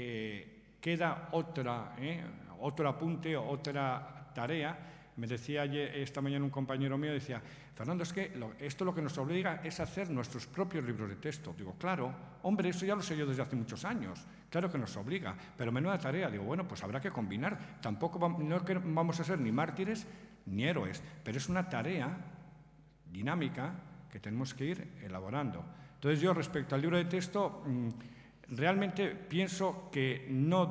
queda otro apunte, otra tarea. Me decía esta mañana un compañero mío, decía, Fernando, es que esto lo que nos obliga es a hacer nuestros propios libros de texto. Digo, claro, hombre, eso ya lo sé yo desde hace muchos años. Claro que nos obliga, pero menuda tarea. Digo, bueno, pues habrá que combinar. Tampoco vamos a ser ni mártires ni héroes, pero es una tarea dinámica que tenemos que ir elaborando. Entonces, yo respecto al libro de texto, realmente pienso que no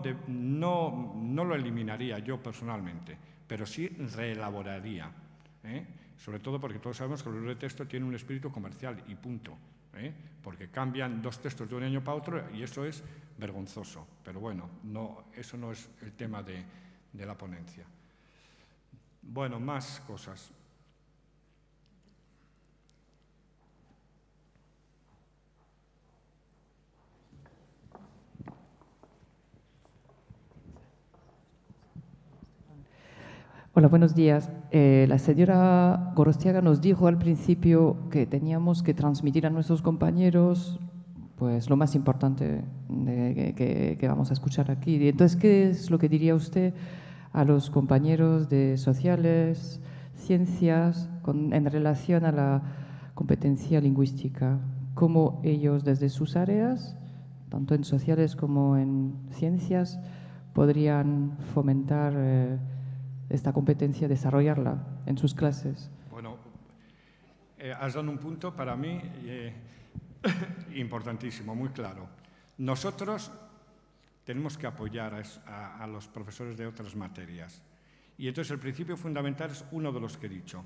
lo eliminaría yo personalmente, pero sí reelaboraría. Sobre todo porque todos sabemos que el libro de texto tiene un espíritu comercial y punto. Porque cambian 2 textos de un año para otro y eso es vergonzoso. Pero bueno, eso no es el tema de la ponencia. Bueno, más cosas. Hola, buenos días. La señora Gorostiaga nos dijo al principio que teníamos que transmitir a nuestros compañeros pues, lo más importante que vamos a escuchar aquí. Entonces, ¿qué es lo que diría usted a los compañeros de sociales, ciencias, en relación a la competencia lingüística? ¿Cómo ellos, desde sus áreas, tanto en sociales como en ciencias, podrían fomentar esta competencia, desarrollarla en sus clases. Bueno, has dado un punto para mí importantísimo, muy claro. Nosotros tenemos que apoyar a los profesores de otras materias. Y entonces el principio fundamental es uno de los que he dicho,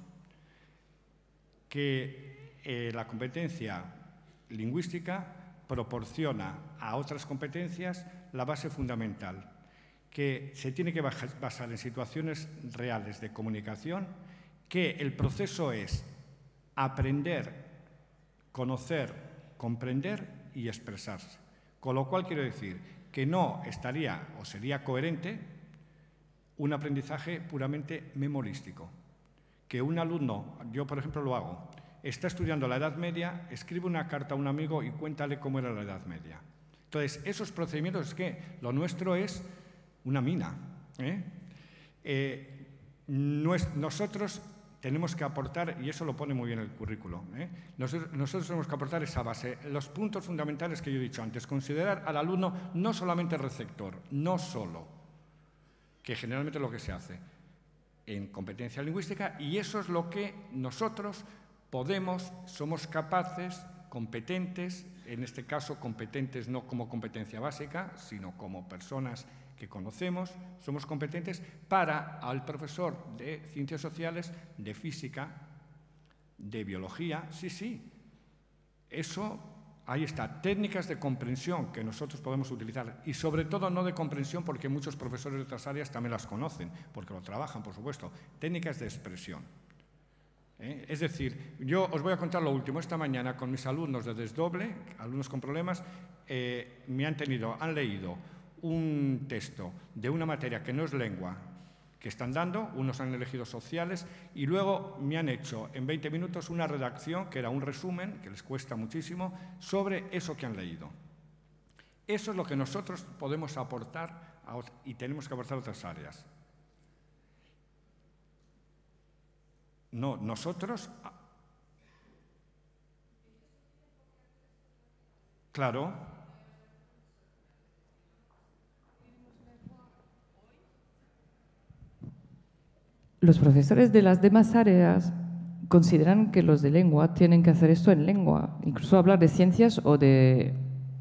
que la competencia lingüística proporciona a otras competencias la base fundamental, que se tiene que basar en situaciones reales de comunicación, que el proceso es aprender, conocer, comprender y expresarse. Con lo cual quiero decir que no estaría o sería coherente un aprendizaje puramente memorístico. Que un alumno, yo por ejemplo lo hago, está estudiando la Edad Media, escribe una carta a un amigo y cuéntale cómo era la Edad Media. Entonces, esos procedimientos, es que lo nuestro es una mina. Nosotros tenemos que aportar, y eso lo pone muy bien el currículo, nosotros tenemos que aportar esa base, los puntos fundamentales que yo he dicho antes, considerar al alumno no solamente receptor, no solo, que generalmente es lo que se hace en competencia lingüística, y eso es lo que nosotros somos capaces, competentes, en este caso competentes no como competencia básica, sino como personas que conocemos, somos competentes para al profesor de ciencias sociales, de física, de biología, sí, eso, ahí está, técnicas de comprensión que nosotros podemos utilizar y sobre todo no de comprensión porque muchos profesores de otras áreas también las conocen, porque lo trabajan, por supuesto, técnicas de expresión. Es decir, yo os voy a contar lo último. Esta mañana con mis alumnos de desdoble, alumnos con problemas, han leído un texto de una materia que no es lengua, que están dando, unos han elegido sociales, y luego me han hecho en 20 minutos una redacción, que era un resumen, que les cuesta muchísimo, sobre eso que han leído. Eso es lo que nosotros podemos aportar y tenemos que aportar a otras áreas. No, nosotros, claro. Los profesores de las demás áreas consideran que los de lengua tienen que hacer esto en lengua, incluso hablar de ciencias o de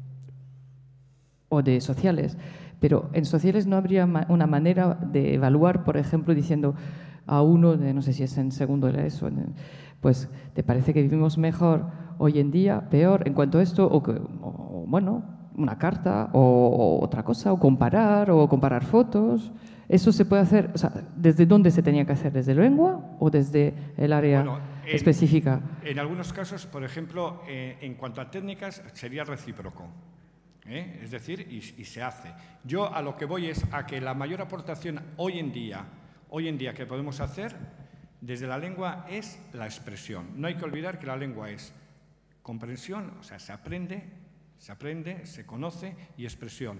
sociales. Pero en sociales no habría una manera de evaluar, por ejemplo, diciendo a uno, no sé si es en segundo de eso, pues ¿te parece que vivimos mejor hoy en día, peor en cuanto a esto? O bueno, una carta o otra cosa, o comparar fotos. ¿Eso se puede hacer? O sea, ¿desde dónde se tenía que hacer? ¿Desde lengua o desde el área específica? En algunos casos, por ejemplo, en cuanto a técnicas, sería recíproco. Es decir, y se hace. Yo a lo que voy es a que la mayor aportación hoy en día que podemos hacer desde la lengua es la expresión. No hay que olvidar que la lengua es comprensión, o sea, se aprende, se conoce, y expresión.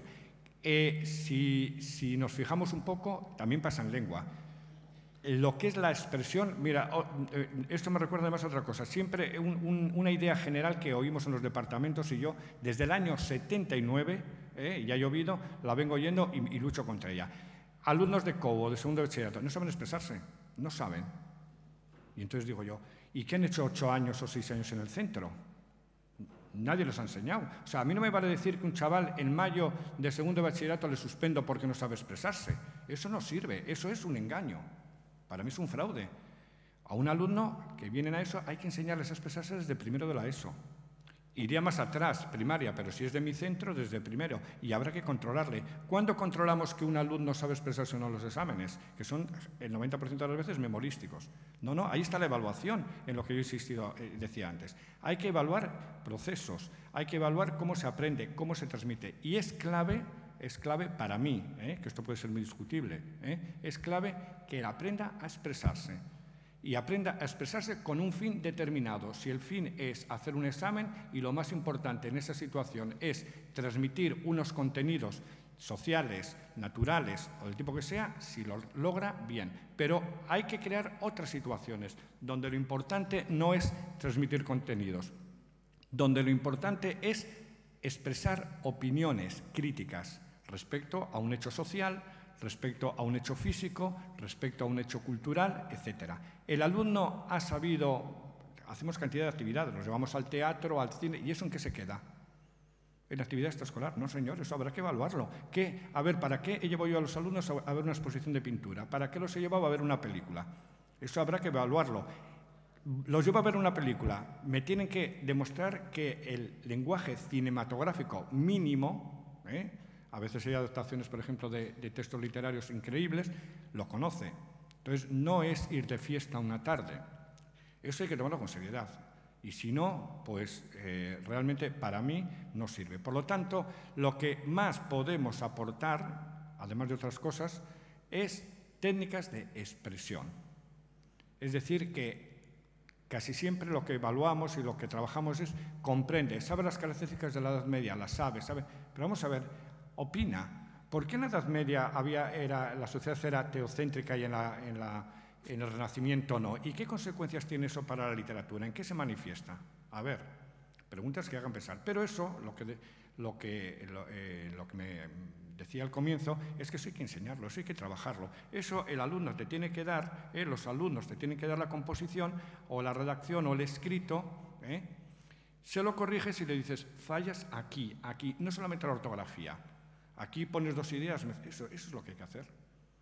Si nos fijamos un poco, también pasa en lengua. Lo que es la expresión, mira, esto me recuerda además a otra cosa. Siempre una idea general que oímos en los departamentos, y yo desde el año 79, ya ha llovido, la vengo oyendo y lucho contra ella. Alumnos de COU, de segundo de bachillerato, no saben expresarse, no saben. Y entonces digo yo, ¿y qué han hecho 8 años o 6 años en el centro? Nadie les ha enseñado. O sea, a mí no me vale decir que un chaval en mayo de segundo de bachillerato le suspendo porque no sabe expresarse. Eso no sirve, eso es un engaño. Para mí es un fraude. A un alumno que vienen a eso hay que enseñarles a expresarse desde primero de la ESO. Iría más atrás, primaria, pero si es de mi centro, desde primero. Y habrá que controlarle. ¿Cuándo controlamos que un alumno sabe expresarse o no en los exámenes? Que son el 90% de las veces memorísticos. No, ahí está la evaluación, en lo que yo he insistido, decía antes. Hay que evaluar procesos, hay que evaluar cómo se aprende, cómo se transmite. Y es clave para mí, que esto puede ser muy discutible, es clave que aprenda a expresarse. Y aprenda a expresarse con un fin determinado. Si el fin es hacer un examen y lo más importante en esa situación es transmitir unos contenidos sociales, naturales o del tipo que sea, si lo logra, bien. Pero hay que crear otras situaciones donde lo importante no es transmitir contenidos, donde lo importante es expresar opiniones críticas respecto a un hecho social, respecto a un hecho físico, respecto a un hecho cultural, etc. El alumno ha sabido, hacemos cantidad de actividades, los llevamos al teatro, al cine, ¿y eso en qué se queda? En la actividad extraescolar. No, señor, eso habrá que evaluarlo. A ver, ¿para qué he llevado yo a los alumnos a ver una exposición de pintura? ¿Para qué los he llevado a ver una película? Eso habrá que evaluarlo. Los llevo a ver una película. Me tienen que demostrar que el lenguaje cinematográfico mínimo, a veces hay adaptaciones, por ejemplo, de textos literarios increíbles, lo conoce. Entonces, no es ir de fiesta una tarde. Eso hay que tomarlo con seriedad. Y si no, pues realmente para mí no sirve. Por lo tanto, lo que más podemos aportar, además de otras cosas, es técnicas de expresión. Es decir, que casi siempre lo que evaluamos y lo que trabajamos es comprende, sabe las características de la Edad Media, las sabe, pero vamos a ver, opina. ¿Por qué en la Edad Media la sociedad era teocéntrica y en el Renacimiento no? ¿Y qué consecuencias tiene eso para la literatura? ¿En qué se manifiesta? A ver, preguntas que hagan pensar. Pero eso, lo que me decía al comienzo, es que eso hay que enseñarlo, eso hay que trabajarlo. Eso el alumno te tiene que dar, los alumnos te tienen que dar la composición o la redacción o el escrito, se lo corriges y le dices, fallas aquí, aquí, no solamente la ortografía. Aquí pones dos ideas, eso es lo que hay que hacer.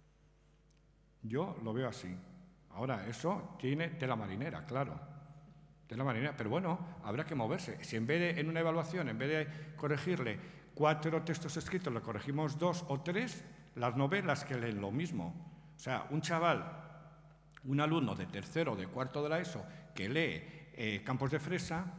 Yo lo veo así. Ahora, eso tiene tela marinera, claro. Tela marinera, pero bueno, habrá que moverse. Si en una evaluación, en vez de corregirle 4 textos escritos, le corregimos 2 o 3, las novelas que leen lo mismo. O sea, un alumno de tercero o de cuarto de la ESO que lee Campos de Fresa,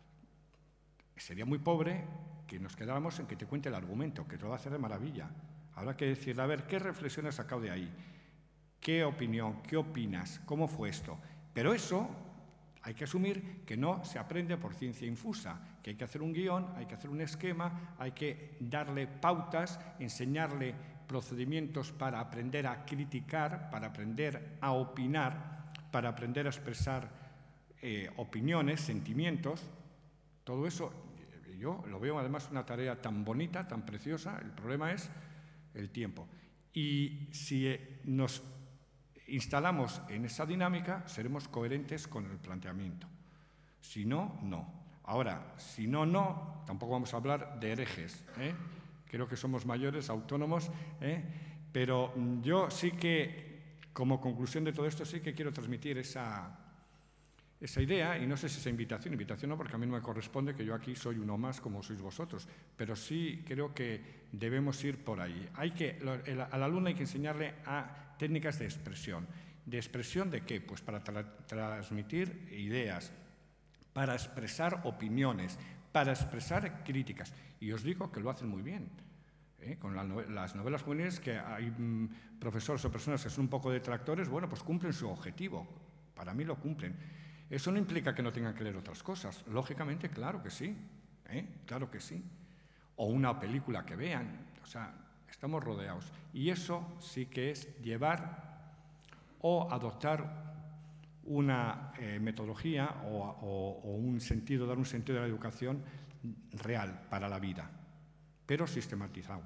sería muy pobre que nos quedáramos en que te cuente el argumento, que te lo va a hacer de maravilla. Habrá que decirle, a ver, ¿qué reflexiones has sacado de ahí? ¿Qué opinión? ¿Qué opinas? ¿Cómo fue esto? Pero eso hay que asumir que no se aprende por ciencia infusa, que hay que hacer un guión, hay que hacer un esquema, hay que darle pautas, enseñarle procedimientos para aprender a criticar, para aprender a opinar, para aprender a expresar opiniones, sentimientos. Todo eso yo lo veo además una tarea tan bonita, tan preciosa. El problema es el tiempo. Y si nos instalamos en esa dinámica, seremos coherentes con el planteamiento. Si no, no. Ahora, si no, tampoco vamos a hablar de herejes. Creo que somos mayores, autónomos, pero yo sí que, como conclusión de todo esto, sí que quiero transmitir esa idea, y no sé si esa invitación no, porque a mí no me corresponde, que yo aquí soy uno más como sois vosotros, pero sí creo que debemos ir por ahí. Al alumno hay que enseñarle a técnicas de expresión. ¿De expresión de qué? Pues para transmitir ideas, para expresar opiniones, para expresar críticas. Y os digo que lo hacen muy bien. Con las novelas juveniles, que hay profesores o personas que son un poco detractores, bueno, pues cumplen su objetivo. Para mí lo cumplen. Eso no implica que no tengan que leer otras cosas. Lógicamente, claro que sí. Claro que sí. O una película que vean. O sea, estamos rodeados. Y eso sí que es llevar o adoptar una metodología o un sentido, dar un sentido de la educación real para la vida, pero sistematizado.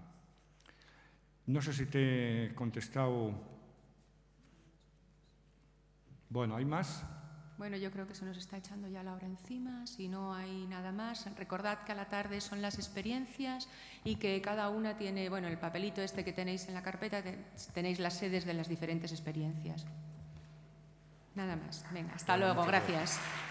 No sé si te he contestado. Bueno, ¿hay más? Bueno, yo creo que se nos está echando ya la hora encima. Si no hay nada más, recordad que a la tarde son las experiencias y que cada una tiene, bueno, el papelito este que tenéis en la carpeta, tenéis las sedes de las diferentes experiencias. Nada más. Venga, hasta luego. Gracias.